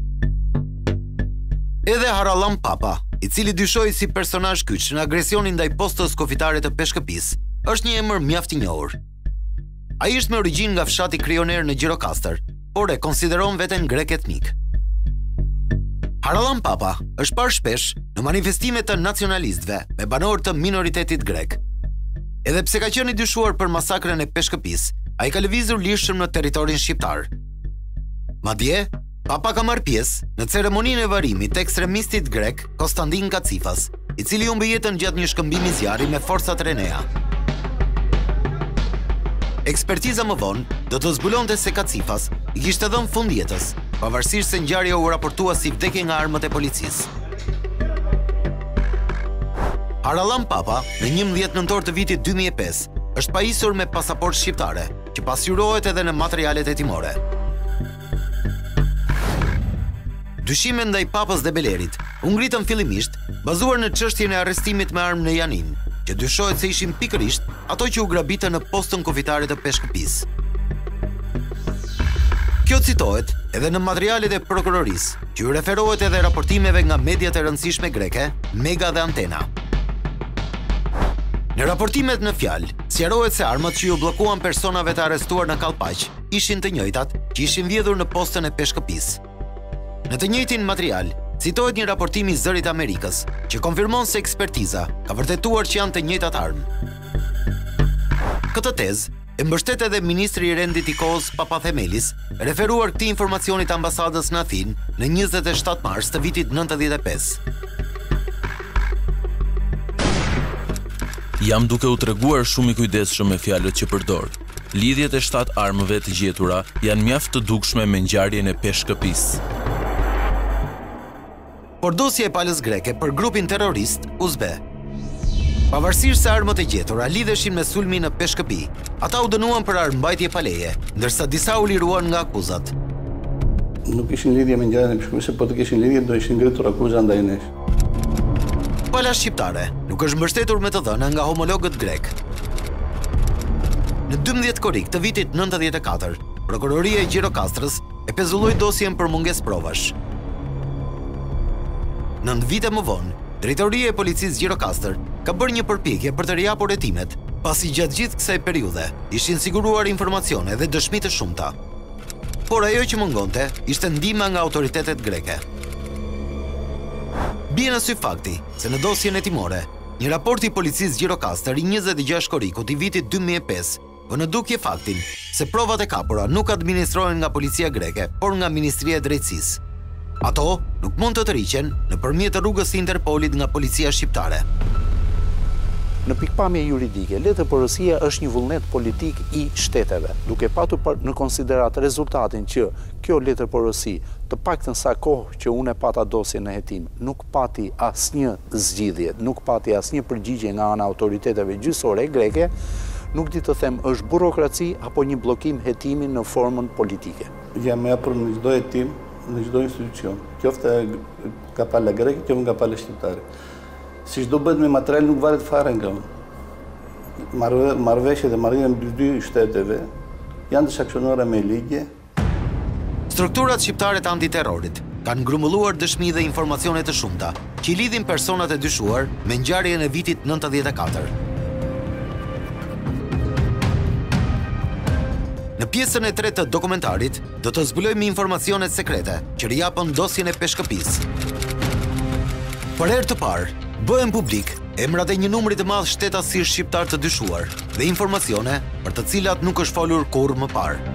Edhe Harallan Papa, i cili dyshohet si personazh kyç në agresionin ndaj postës kufitare të Peshkëpisë, është një emër mjaft i njohur. Ai është me origjinë nga fshati Krioner në Gjirokastër, por e konsideron veten grek etnik. Harallan Papa është parë shpesh në manifestimet të nacionalistëve me banorë të minoritetit grek. Edhe pse ka qenë i dyshuar për masakrën e Peshkëpisë, ai ka lëvizur lirshëm në territorin shqiptar. Madje, Papa ka marrë pjesë në ceremoninë e varrimit të ekstremistit grek Konstantin Kacifas, i cili humbi jetën gjatë një shkëmbimi zjarri me forcat Renea. Ekspertiza më vonë do të zbulonte se Kacifas i kishte dhënë fund jetës, pavarësisht se ngjarja u raportua si vdekje nga armët e policisë. Harallan Papa, në njëmbëdhjetë nëntor të vitit dy mijë e pesë, është pajisur me pasaportë shqiptare, që pasqyrohet edhe në materialet hetimore. Dyshimet ndaj Papës dhe Belerit u ngritën fillimisht bazuar në çështjen e arrestimit me armë në Janin, që dyshohet se ishin pikërisht ato që u grabitën në postën kufitare të Peshkëpisë. Kjo citohet edhe në materialet e prokurorisë, që ju referohet edhe raportimeve nga mediat e rëndësishme greke, Mega dhe Antena. Në raportimet në fjalë, sqarohet se armat që ju bllokuan personave të arrestuar në Kallpaq ishin të njëjtat që ishin vjedhur në postën e Peshkëpisë. Në të njëjtin material, citohet një raportim i Zërit Amerikës, që konfirmon se ekspertiza ka vërtetuar që janë të njëjtat armë. Këtë tezë e mbështet edhe ministri i rendit i kohës Papathemelis, referuar këtij informacioni të ambasadës në Athinë në njëzet e shtatë mars të vitit nëntëdhjetë e pesë. Jam duke u treguar shumë i kujdesshëm me fjalët që përdor. Lidhjet e shtatë armëve të gjetura janë mjaft të dukshme me ngjarjen e Peshkëpisë. Por dosja e palës greke për grupin terrorist U Z B. Pavarësisht se armët e gjetura lidheshin me sulmin në Peshkëpi, ata u dënuan për armbajtje paleje, ndërsa disa u liruan nga akuzat. Nuk ishin lidhje me ngjarjen e Peshkëpisë, po të kishin lidhje do ishin ngritur akuza ndaj nesh. Pala shqiptare nuk është mbështetur me të dhëna nga homologët grek. Në dymbëdhjetë korrik të vitit nëntëdhjetë e katër, Prokuroria e Gjirokastrës e pezulloi dosjen për mungesë provash. Nëntë vite më vonë, Drejtoria e Policisë Gjirokastër ka bërë një përpjekje për të rijapur hetimet, pasi gjatë gjithë kësaj periudhe ishin siguruar informacione dhe dëshmi të shumta. Por ajo që mungonte ishte ndihma nga autoritetet greke. Bie në sy fakti se në dosjen hetimore, një raport i Policisë Gjirokastër i njëzet e gjashtë korrikut i vitit dy mijë e pesë vë në dukje faktin se provat e kapura nuk administrohen nga policia greke, por nga Ministria e Drejtësisë. Ato nuk mund të tërhiqen nëpërmjet rrugës së Interpolit nga policia shqiptare. Në pikpamje juridike, letërporosia është një vullnet politik i shteteve, duke patur në konsiderat rezultatin që kjo letërporosi, të paktën sa kohë që unë e pata dosje në hetim, nuk pati asnjë zgjidhje, nuk pati asnjë përgjigje nga ana autoriteteve gjyqësore greke, nuk di të them është burokraci apo një bllokim hetimi në formën politike. Jam e hapur në çdo hetim, në çdo institucion, qoftë nga pala greke, qoftë nga pala shqiptare. Si çdo bëhet me material nuk varet fare nga unë. Marrëveshjet dhe marrëdhëniet me dy shteteve janë të sankcionuara me ligje. Strukturat shqiptare të antiterrorit kanë grumbulluar dëshmi dhe informacione të shumta që i lidhin personat e dyshuar me ngjarjen e vitit nëntëdhjetë e katër. Në pjesën e tretë të dokumentarit, do të zbulojmë informacionet sekrete që rijapën dosjen e Peshkëpisë. Për herë të parë, bëhen publik emrat e një numri të madh shtetësisë shqiptar të dyshuar dhe informacione për të cilat nuk është folur kurrë më parë.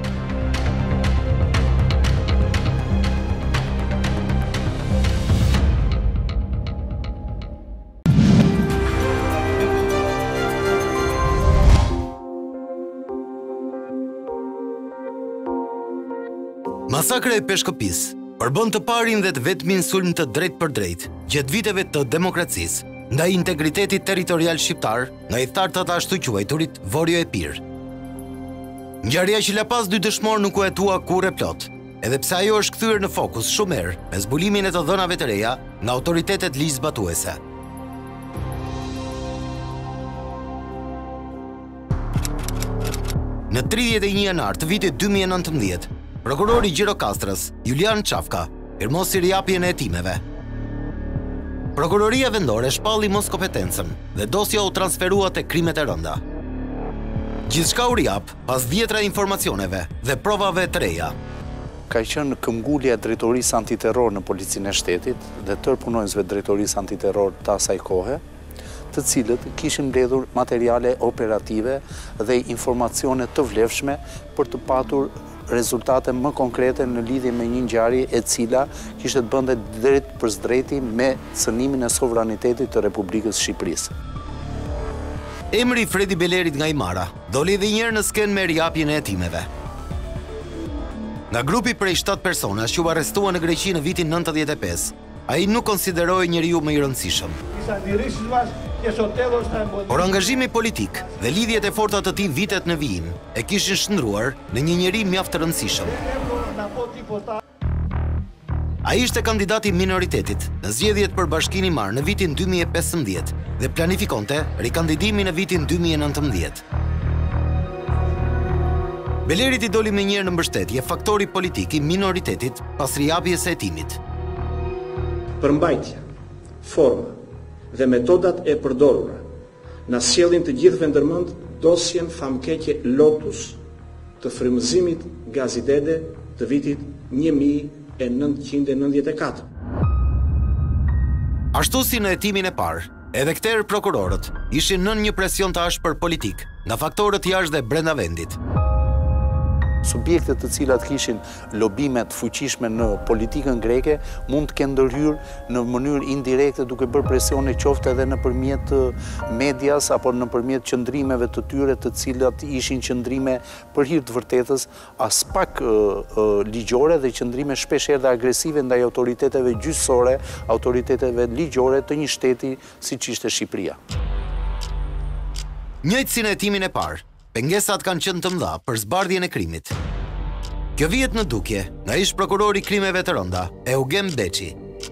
Masakra e Peshkëpisë përbën të parin dhe të vetmin sulm të drejt për drejt gjatë viteve të demokracisë ndaj integritetit territorial shqiptar nga i thartat ashtu quajturit Vorjo e Pirë. Ngjarja që la pas dy dëshmor nuk u hetua kurrë plot, edhe pse ajo është kthyer në fokus shumë herë me zbulimin e të dhënave të reja nga autoritetet ligjzbatuese. Në tridhjetë e një janar të vitit dy mijë e nëntëmbëdhjetë, prokurori i Gjirokastrës, Julian Çafka, firmosi rijapjen e hetimeve. Prokuroria vendore shpalli mos kompetencën dhe dosja u transferua te krimet e rënda. Gjithçka u rijap pas dhjetra informacioneve dhe provave të reja. Ka qenë këmbgulja e drejtorisë antiterror në policinë e shtetit dhe tërë punonjësve të drejtorisë antiterror të asaj kohe, të cilët kishin mbledhur materiale operative dhe informacione të vlefshme për të patur rezultate më konkrete në lidhje me një ngjarje e cila kishte të bënte drejt për drejti me cënimin e sovranitetit të Republikës Shqipërisë. Emri i Fredi Belerit nga Imara doli edhe një herë në skenë me rijapjen e hetimeve. Nga grupi prej shtatë personash që u arrestuan në Greqi në vitin nëntëdhjetë e pesë, ai nuk konsideroi njeriu më i rëndësishëm. Por angazhimi politik dhe lidhjet e forta të tij vitet në vijim e kishin shndruar në një njeri mjaft të rëndësishëm. Ai ishte kandidati i minoritetit në zgjedhjet për Bashkinë i Marë në vitin dy mijë e pesëmbëdhjetë dhe planifikonte rikandidimin në vitin dy mijë e nëntëmbëdhjetë. Belerit i doli me njërë në mbështetje faktori politik i minoritetit pas rijapjes së hetimit. Përmbajtja, forma dhe metodat e përdorura na sjellin të gjithëve ndërmend dosjen famkeqe Lotus të frymëzimit Gazidede të vitit një mijë e nëntëqind e nëntëdhjetë e katër. Ashtu si në hetimin e parë, edhe këtherë prokurorët ishin nën një presion të ashpër politik nga faktorët jashtë dhe brenda vendit. Subjektet të cilat kishin lobimet fuqishme në politikën greke mund të kenë ndërhyrë në mënyrë indirekte duke bërë presione qoftë edhe nëpërmjet medias apo nëpërmjet qëndrimeve të tyre të cilat ishin qëndrime për hir të vërtetës as pak uh, uh, ligjore dhe qëndrime shpesh herë agresive ndaj autoriteteve gjyqësore, autoriteteve ligjore të një shteti siç ishte Shqipëria. Njëjtë si në hetimin e parë, pengesat kanë qenë të mëdha për zbardhjen e krimit. Kjo vihet në dukje nga ish prokurori i krimeve të rënda, Eugen Beçi.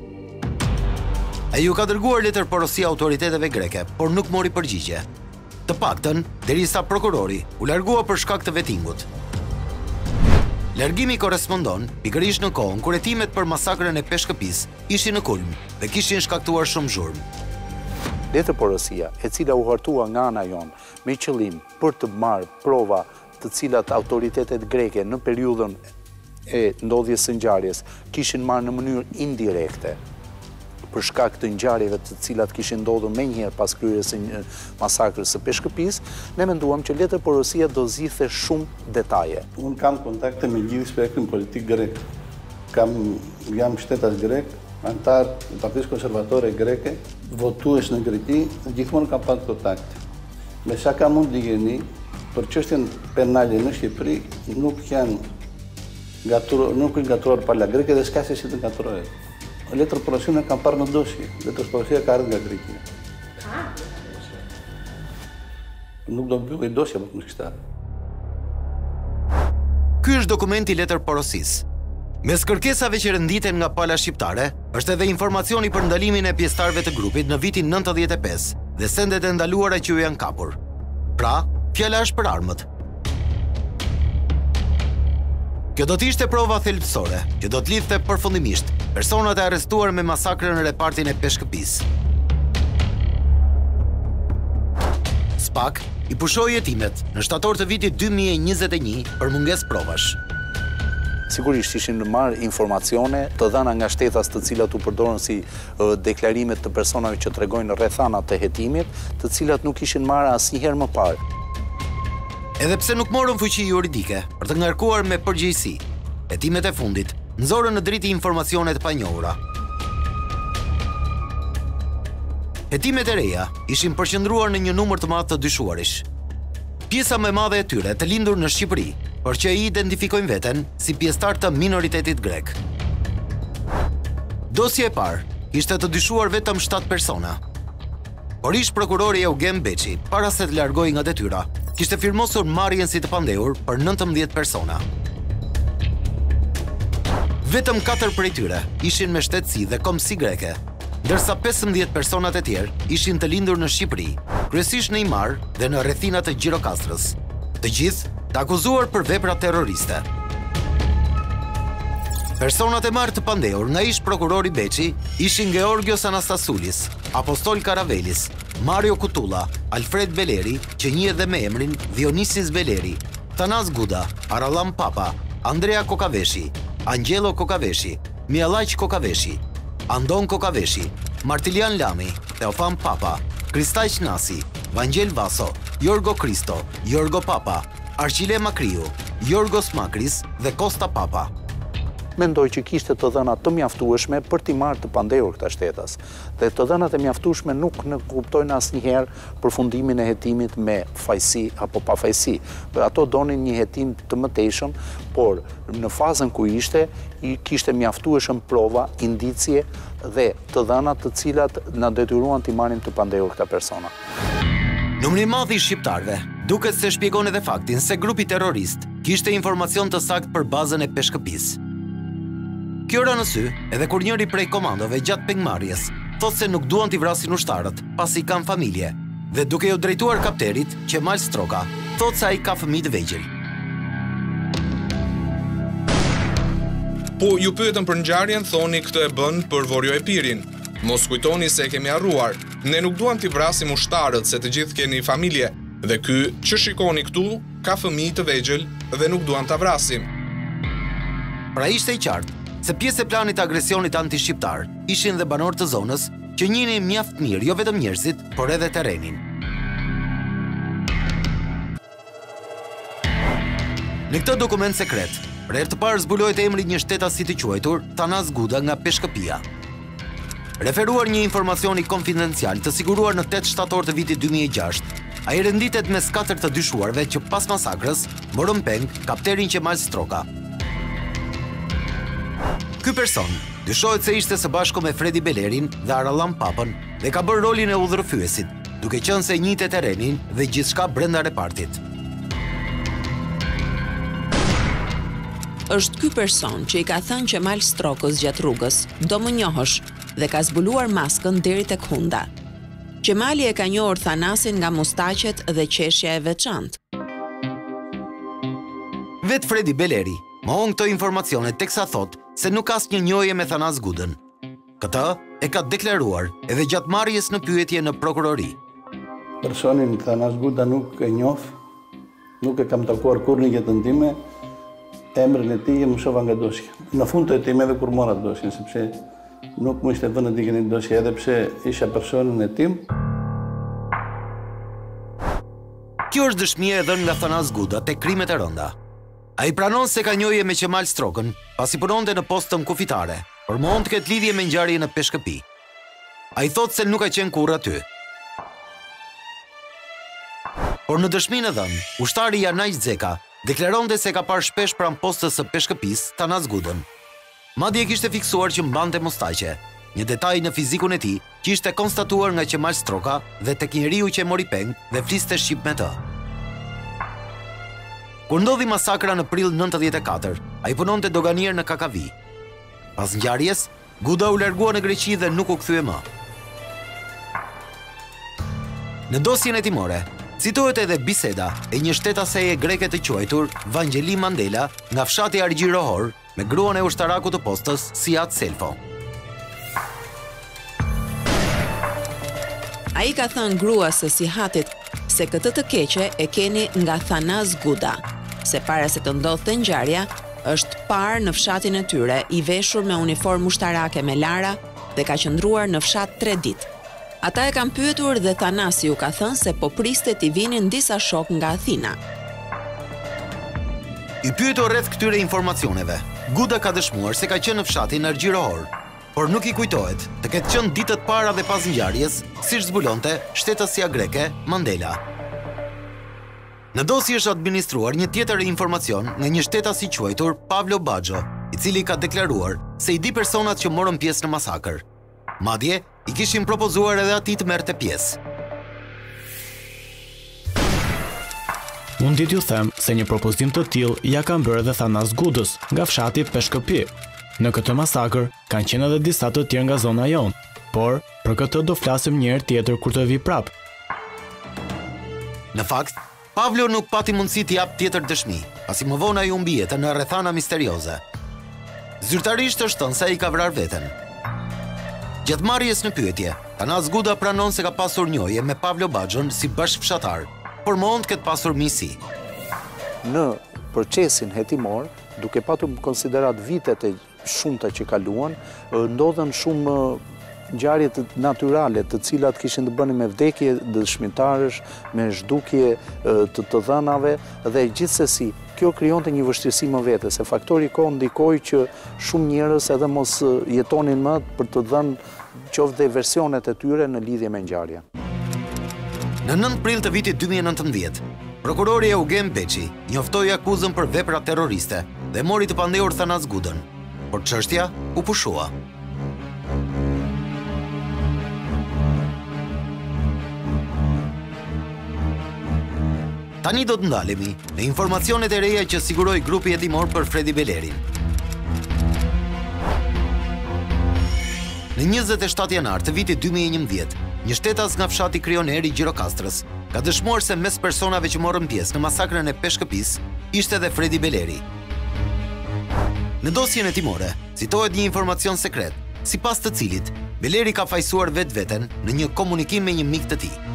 Ai ju ka dërguar letër porosi autoriteteve greke, por nuk mori përgjigje. Të paktën, derisa prokurori u largua për shkak të vettingut. Largimi korespondon pikërisht në kohën kur hetimet për masakrën e Peshkëpisë ishin në kulm dhe kishin shkaktuar shumë zhurmë. Letër porosia, e cila u hartua nga ana jon me qëllim për të marrë prova të cilat autoritetet greke në periudhën e ndodhjes së ngjarjes kishin marrë në mënyrë indirekte për shkak të ngjarjeve të cilat kishin ndodhur menjëherë pas kryerjes së masakrës së Peshkëpisë, ne menduam që letër porosia do zgjidhte shumë detaje. Unë kam kontakte me gjithë spektrin politik grek. Kam jam shtetas grek, antar të Partisë Konservatore greke, votues në Greki, gjithmonë kam pasur kontakt. Me sa ka mund ligjeni, për çështjen penale në Shqipëri nuk janë gatuar, nuk janë gatuar pala greke dhe s'ka se si të gaturohet. Letër porosia kam parë në dosje, letër porosia ka ardhur nga Greqia. Nuk do mbyllë dosja më në kështar. Ky është dokumenti letër porosisë. Mes kërkesave që renditen nga pala shqiptare, është edhe informacioni për ndalimin e pjesëtarëve të grupit në vitin nëntëdhjetë e pesë dhe sendet e ndaluara që u janë kapur. Pra, fjala është për armët. Kjo do t'ishte prova thelbësore, që do t'lidhte përfundimisht personat e arrestuar me masakrën në repartin e Peshkëpisë. Spak i pushoi hetimet në shtator të vitit dy mijë e njëzet e një për mungesë provash. Sigurisht ishin marrë informacione të dhëna nga shtetas të cilat u përdorën si uh, deklarimet të personave që tregojnë rrethanat të hetimit, të cilat nuk ishin marrë asnjëherë më parë. Edhe pse nuk morën fuqi juridike për të ngarkuar me përgjegjësi, hetimet e fundit nxorën në dritë informacione të panjohura. Hetimet e reja ishin përqendruar në një numër të madh të dyshuarish. Pjesa më e madhe e tyre të lindur në Shqipëri, por që i identifikojnë veten si pjesëtar të minoritetit grek. Dosja e parë ishte të dyshuar vetëm shtatë persona. Por ish prokurori Eugen Beçi, para se të largojë nga detyra, kishte firmosur marrjen si të pandehur për nëntëmbëdhjetë persona. Vetëm katër prej tyre ishin me shtetësi dhe kombësi greke, ndërsa pesëmbëdhjetë personat e tjerë ishin të lindur në Shqipëri, kryesisht në Imar dhe në rrethinat e Gjirokastrës. Të gjithë të akuzuar për vepra terroriste. Personat e marrë të pandehur nga ish prokurori Beçi ishin Georgios Anastasoulis, Apostol Karavelis, Mario Kutulla, Alfred Beleri, që njihet edhe me emrin Dionisis Beleri, Tanas Guda, Aralam Papa, Andrea Kokaveshi, Angelo Kokaveshi, Miallaq Kokaveshi, Andon Kokaveshi, Martilian Lami, Teofan Papa, Kristaq Nasi, Vangel Vaso, Jorgo Kristo, Jorgo Papa, Arqile Makriu, Jorgos Makris dhe Kosta Papa. mendoj që kishte të dhëna të mjaftueshme për t'i marrë të pandehur këta shtetas. Dhe të dhënat e mjaftueshme nuk në kuptojnë asnjëherë përfundimin e hetimit me fajsi apo pa fajsi. Ato donin një hetim të mëtejshëm, por në fazën ku ishte, i kishte mjaftueshëm prova, indicie dhe të dhëna të cilat na detyruan t'i marrim të pandehur këta persona. Numri i madh i shqiptarëve duket se shpjegon edhe faktin se grupi terrorist kishte informacion të saktë për bazën e peshkëpisë. Kjo ra në sy edhe kur njëri prej komandove gjatë pengmarrjes thotë se nuk duan t'i vrasin ushtarët pasi kanë familje dhe duke u drejtuar kapterit Qemal Stroka, thotë se ai ka fëmijë të vegjël. Po ju pyetën për ngjarjen, thoni këtë e bën për Vorjo e Pirin. Mos kujtoni se e kemi harruar. Ne nuk duam t'i vrasim ushtarët se të gjithë keni familje dhe ky që shikoni këtu ka fëmijë të vegjël dhe nuk duam t'a vrasim. Pra ishte i qartë se pjesë e planit të agresionit anti-shqiptar ishin dhe banorë të zonës që njihnin mjaft mirë jo vetëm njerëzit, por edhe terrenin. Në këtë dokument sekret, për herë të parë zbulohet emri një shtetasi të quajtur Thanas Guda nga Peshkëpia. Referuar një informacioni konfidencial të siguruar në tetë shtator të vitit dy mijë e gjashtë, ai renditet mes katër të dyshuarve që pas masakrës morën peng kapterin Qemal Stroka. Ky person dyshohet se ishte së bashku me Fredi Belerin dhe Arallan Papën dhe ka bërë rolin e udhërfyesit, duke qenë se njihte terrenin dhe gjithçka brenda repartit. Është ky person që i ka thënë Qemal Strokës gjatë rrugës, do më njohësh, dhe ka zbuluar maskën deri tek hunda. Qemali e ka njohur Thanasin nga mustaqet dhe qeshja e veçantë. Vet Fredi Beleri mohon këto informacione teksa thot se nuk ka asnjë njohje me Thanas Gudën. Këtë e ka deklaruar edhe gjatë marrjes në pyetje në prokurori. Personin Thanas Guda nuk e njoh, nuk e kam takuar kurrë në jetën time. Emrin e tij e mësova nga doshja. Në fund të hetimit edhe kur mora doshjen, sepse nuk më ishte vënë të dikeni doshja edhe pse isha personin e tim. Kjo është dëshmia e dhënë nga Thanas Guda te krimet e rënda. Ai pranon se ka njohje me Qemal Strokën, pasi punonte në postën kufitare, por mund të ketë lidhje me ngjarjen në Peshkëpi. Ai thotë se nuk ka qenë kurrë aty. Por në dëshminë e dhënë, ushtari Janaj Zeka deklaronte se ka parë shpesh pranë postës së Peshkëpisë Thanas Gudën. Madje kishte fiksuar që mbante mustaqe, një detaj në fizikun e tij që ishte konstatuar nga Qemal Stroka dhe tek njeriu që e mori peng dhe fliste shqip me të. Kur ndodhi masakra në prill nëntëdhjetë e katër, ai punonte doganier në Kakavi. Pas ngjarjes, Guda u largua në Greqi dhe nuk u kthye më. Në dosjen e timore, citohet edhe biseda e një shtetaseje greke të quajtur Vangeli Mandela nga fshati Argjirohor me gruan e ushtarakut të postës Siat Selfo. Ai ka thënë gruas së Sihatit se këtë të keqe e keni nga Thanas Guda, se para se të ndodhte ngjarja, është parë në fshatin e tyre i veshur me uniformë ushtarake me lara dhe ka qëndruar në fshat tre ditë. Ata e kanë pyetur dhe Thanasi u ka thënë se po priste t'i vinin disa shok nga Athina. I pyetur rreth këtyre informacioneve, Guda ka dëshmuar se ka qenë në fshatin Argjirohor, por nuk i kujtohet të ketë qenë ditët para dhe pas ngjarjes, siç zbulonte shtetësia greke Mandela. Në dosje është administruar një tjetër informacion nga një shtetasi i quajtur Pavlo Baxho, i cili ka deklaruar se i di personat që morën pjesë në masakër. Madje i kishin propozuar edhe atij të merrte pjesë. Mund t'ju them se një propozim të tillë ja kanë bërë edhe Thanas Gudës nga fshati Peshkëpi. Në këtë masakër kanë qenë edhe disa të tjerë nga zona jonë, por për këtë do flasim një herë tjetër kur të vi prap. Në fakt, Pavlo nuk pati mundësi t'i jap tjetër dëshmi, pasi më vonë ai u mbi jetën në rrethana misterioze. Zyrtarisht është thënë se ai ka vrarë veten. Gjatë marrjes në pyetje, Thanas Guda pranon se ka pasur njohje me Pavlo Baxhon si bashkëfshatar, por mund të ketë pasur miqësi. Në procesin hetimor, duke patur konsiderat vitet e shumta që kaluan, ndodhen shumë ngjarje të natyrale, të cilat kishin të bënin me vdekje dëshmitarësh, me zhdukje të të dhënave dhe gjithsesi, kjo kjo krijonte një vështirësi më vete, se faktori kohë ndikoi që shumë njerëz edhe mos jetonin më për të dhënë qoftë dhe versionet e tyre në lidhje me ngjarjen. Në nëntë prill të vitit dy mijë e nëntëmbëdhjetë, prokurori Eugen Beçi njoftoi akuzën për vepra terroriste dhe mori të pandehur Thanas Gudën, por çështja u pushua. Tani do të ndalemi në informacionet e reja që siguroi grupi hetimor për Fredi Belerin. Në njëzet e shtatë janar të vitit dy mijë e njëmbëdhjetë, një shtetas nga fshati Krioneri i Gjirokastrës ka dëshmuar se mes personave që morën pjesë në masakrën e Peshkëpis ishte edhe Fredi Beleri. Në dosjen hetimore citohet një informacion sekret, sipas të cilit Beleri ka fajsuar vetveten në një komunikim me një mik të tij.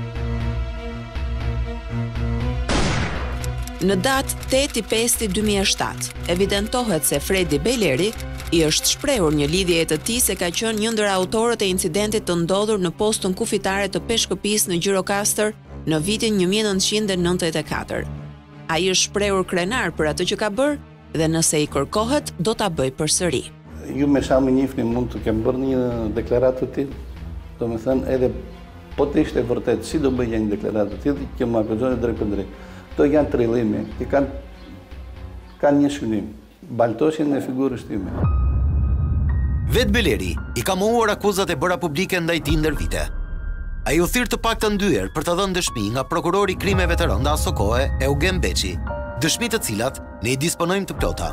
Në datë tetë i pesti dy mijë e shtatë, evidentohet se Fredi Beleri i është shprehur një lidhje e të tij se ka qenë një ndër autorët e incidentit të ndodhur në postën kufitare të Peshkëpis në Gjirokastër në vitin një mijë e nëntëqind e nëntëdhjetë e katër. Ai është shprehur krenar për atë që ka bërë dhe nëse i kërkohet do ta bëj përsëri. Ju me sa më njihni mund të kem bërë një deklaratë të tillë. Domethënë edhe po të ishte vërtet, si do bëj një deklaratë të tillë që më akuzoni drejt për drejt. Këto janë trillime, që kanë kanë një shënim, baltosjen e figurës time. Vet Beleri i ka mohuar akuzat e bëra publike ndaj tij ndër vite. Ai u thirr të paktën dy herë për të dhënë dëshmi nga prokurori i krimeve të rënda aso kohe, Eugen Beçi, dëshmi të cilat ne i disponojmë të plota.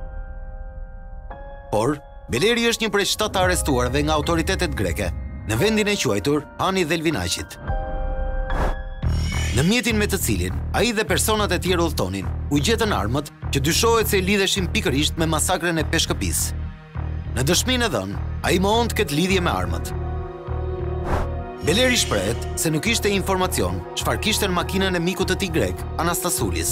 Por, Beleri është një prej shtatë arrestuarve nga autoritetet greke, në vendin e quajtur Hani Delvinaqit. Në mjetin me të cilin, ai dhe personat e tjerë udhtonin, u gjetën armët që dyshohet se i lidheshin pikërisht me masakrën e Peshkëpis. Në dëshminë e dhënë, ai mohon të ketë lidhje me armët. Beleri shprehet se nuk ishte informacion çfarë kishte në makinën e mikut të tij grek, Anastasulis.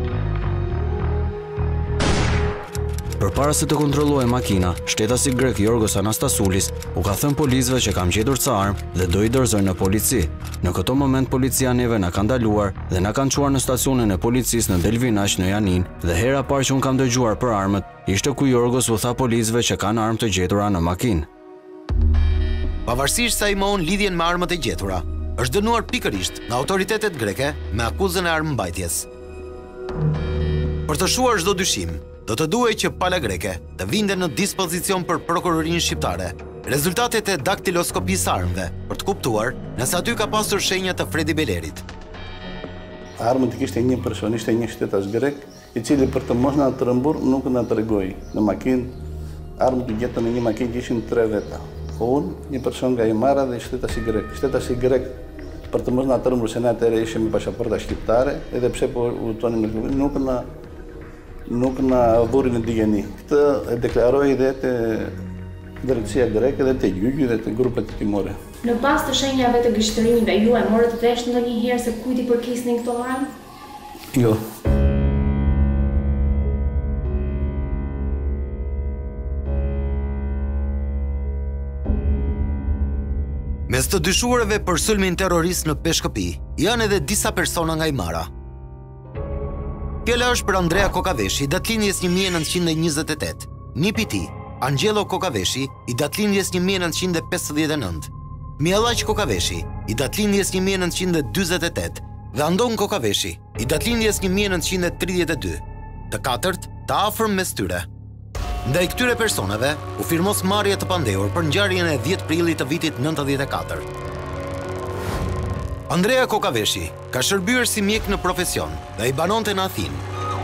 Përpara se të kontrollojë makina, shtetasi grek Yorgos Anastasulis u ka thënë policëve që kam gjetur ca armë dhe do i dorëzoj në polici. Në këto moment policia neve na ka ndaluar dhe na kanë çuar në stacionin e policisë në Delvinaq në Janin dhe hera parë që un kam dëgjuar për armët ishte ku Yorgos u tha policëve që kanë armë të gjetura në makinë. Pavarësisht se ai mohon lidhjen me armët e gjetura, është dënuar pikërisht nga autoritetet greke me akuzën e armëmbajtjes. Për të shuar çdo dyshim, do të duhej që pala greke të vinte në dispozicion për prokurorinë shqiptare rezultatet e daktiloskopisë armëve për të kuptuar nëse aty ka pasur shenja të Fredi Belerit. Armën të kishte një person, ishte një shtetas grek, i cili për të mos na trembur nuk na tregoi. Në makinë, armët u gjetën në një makinë që ishin tre veta. Unë, një person nga Imara dhe shtetasi grek. Shtetasi grek për të mos na trembur se ne atëherë ishim me pasaporta shqiptare, edhe pse po udhtonim me nuk na nuk na vuri në digjeni. Këtë e deklaroi edhe te drejtësia greke dhe te gjyqi dhe te grupet hetimore. Në bazë të shenjave të gështërimit, ju e morët vesh ndonjëherë se kujt i përkisnin këto armë? Jo. Mes të dyshuarve për sulmin terrorist në Peshkëpi, janë edhe disa persona nga Imara. Fjala është për Andrea Kokaveshi, datëlindjes një mijë e nëntëqind e njëzet e tetë, nipi i tij, Angelo Kokaveshi, i datëlindjes një mijë e nëntëqind e pesëdhjetë e nëntë, Mjallaq Kokaveshi, i datëlindjes një mijë e nëntëqind e dyzet e tetë, dhe Andon Kokaveshi, i datëlindjes një mijë e nëntëqind e tridhjetë e dy, të katërt të afërm mes tyre. Ndaj këtyre personave u firmos marrje të pandehur për ngjarjen e dhjetë prillit të vitit nëntëdhjetë e katër. Andrea Kokaveshi ka shërbyer si mjek në profesion dhe i banonte në Athinë.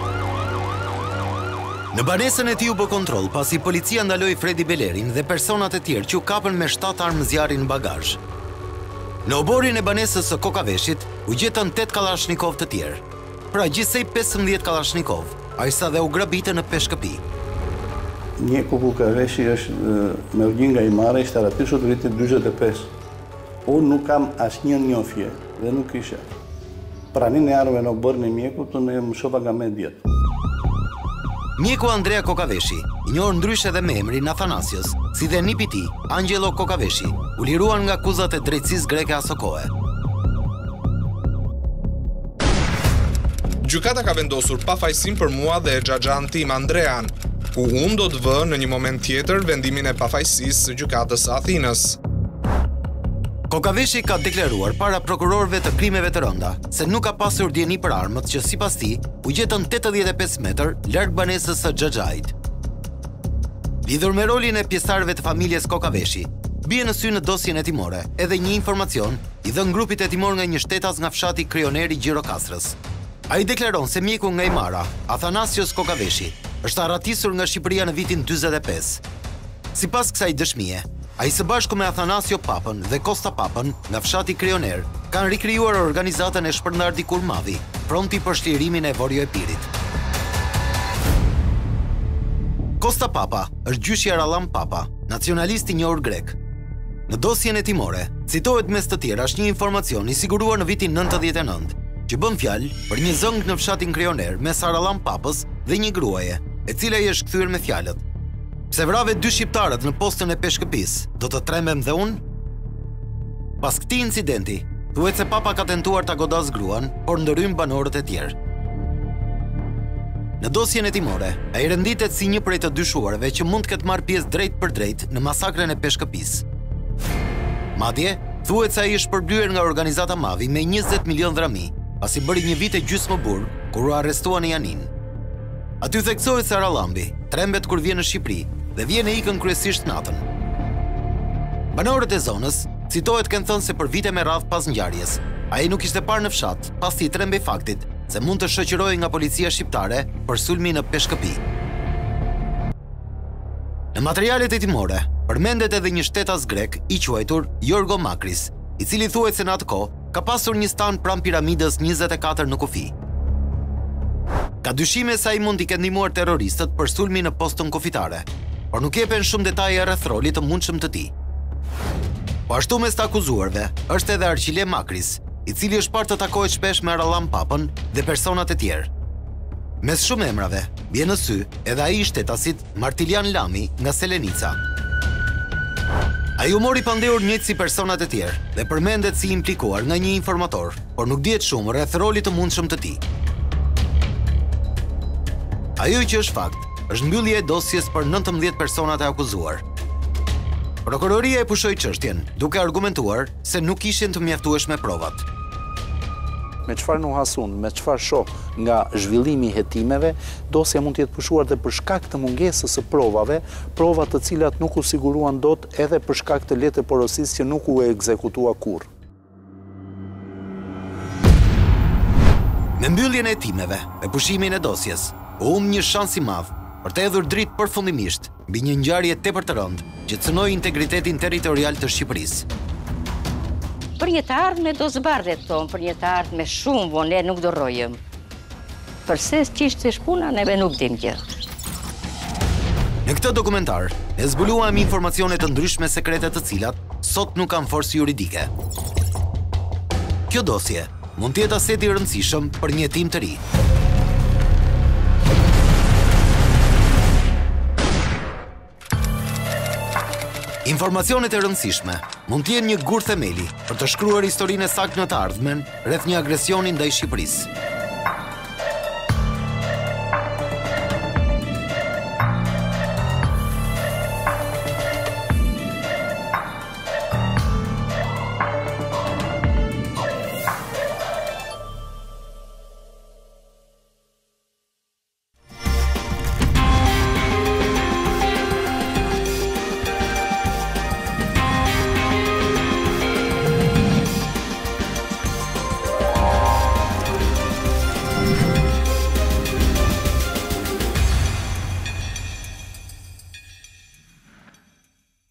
Në banesën e tij u bë kontroll pasi policia ndaloi Fredi Belerin dhe personat e tjerë që u kapën me shtatë armë zjarri në bagazh. Në oborin e banesës së Kokaveshit u gjetën tetë kalashnikov të tjerë. Pra gjithsej pesëmbëdhjetë kalashnikov, ajsa dhe u grabitën në Peshkëpi. Mjeku Kokaveshi është me origjinë nga Imara, ishte arrestuar në vitin dyzet e pesë. Unë nuk kam asnjë njohje dhe nuk isha. Praninë e armëve në oborin e mjekut unë e mësova nga mediat. Mjeku Andrea Kokaveshi, i njohur ndryshe edhe me emrin Athanasios, si dhe nipi i tij, Angelo Kokaveshi, u liruan nga akuzat e drejtësisë greke aso kohe. Gjykata ka vendosur pafajësim për mua dhe xhaxhan tim Andrean, ku unë do të vë në një moment tjetër vendimin e pafajësisë së gjykatës së Athinës. Kokaveshi ka deklaruar para prokurorëve të krimeve të rënda se nuk ka pasur dieni për armët që sipas tij u gjetën tetëdhjetë e pesë metër larg banesës së Xhaxhait. Lidhur me rolin e pjesëtarëve të familjes Kokaveshi, bie në sy në dosjen e timore edhe një informacion i dhënë grupit e timor nga një shtetas nga fshati Krioner i Gjirokastrës. Ai deklaron se mjeku nga Imara, Athanasios Kokaveshi, është arratisur nga Shqipëria në vitin dyzet e pesë. Sipas kësaj dëshmie, ai së bashku me Athanasio Papën dhe Kosta Papën nga fshati Krioner kanë rikrijuar organizatën e Shpërndardi Kurmavi, pronti për shlirimin e Vorjo Epirit. Kosta Papa është gjyshi Aralam Papa, nacionalist i njohur grek. Në dosjen e timore, citohet mes të tjerash një informacion i siguruar në vitin nëntëdhjetë e nëntë, që bën fjalë për një zëng në fshatin Krioner mes Aralam Papës dhe një gruaje, e cila i është kthyer me fjalët: "Pse vrave dy shqiptarët në postën e peshkëpisë, do të trembem dhe unë?" Pas këtij incidenti, thuhet se Papa ka tentuar ta godas gruan, por ndërhyn banorët e tjerë. Në dosjen e timore, ai renditet si një prej të dyshuarve që mund të ketë marrë pjesë drejt për drejt në masakrën e peshkëpisë. Madje, thuhet se ai është përblyer nga organizata Mavi me njëzet milion drami, pasi bëri një vit e gjysmë burg kur u arrestuan në Janin. Aty theksohet se Aralambi trembet kur vjen në Shqipëri dhe vjen e ikën kryesisht natën. Banorët e zonës citohet kanë thënë se për vite me radhë pas ngjarjes, ai nuk ishte parë në fshat, pasi i trembej faktit se mund të shoqërohej nga policia shqiptare për sulmi në peshkëpi. Në materialet e timore, përmendet edhe një shtetas grek i quajtur Jorgo Makris, i cili thuhet se në atë kohë ka pasur një stan pranë piramidës njëzet e katër në kufi. Ka dyshime se ai mund t'i ketë ndihmuar terroristët për sulmi në postën kufitare, por nuk jepen shumë detaje rreth rolit të mundshëm të tij. Po ashtu mes të akuzuarve është edhe Arqile Makris, i cili është parë të takohet shpesh me Aralam Papën dhe personat e tjerë. Mes shumë emrave, bie në sy edhe ai i shtetasit Martilian Lami nga Selenica. Ai u mori pandehur njëjtë si personat e tjerë dhe përmendet si implikuar nga një informator, por nuk dihet shumë rreth rolit të mundshëm të tij. Ajo që është fakt, është mbyllje e dosjes për nëntëmbëdhjetë personat e akuzuar. Prokuroria e pushoi çështjen, duke argumentuar se nuk ishin të mjaftueshme provat. Me çfarë nuhasun, me çfarë shoh nga zhvillimi i hetimeve, dosja mund të jetë pushuar dhe për shkak të mungesës së provave, prova të cilat nuk u siguruan dot edhe për shkak të letë porosisë që nuk u ekzekutua kurrë. Me mbylljen e hetimeve e pushimin e dosjes, u hum një shans i madh për të hedhur dritë përfundimisht mbi një ngjarje tepër të rëndë që cënoi integritetin territorial të Shqipërisë. Për një të ardhme do zbardhet tonë, për një të ardhme shumë vonë, ne nuk do rrojëm. Përse ç'ishte shpuna, neve nuk dim gjë. Në këtë dokumentar, ne zbuluam informacione të ndryshme sekrete të cilat sot nuk kanë forcë juridike. Kjo dosje mund të jetë aset i rëndësishëm për një hetim të ri. Informacionet e rëndësishme mund të jenë një gur themeli për të shkruar historinë e saktë në të ardhmen rreth një agresioni ndaj Shqipërisë.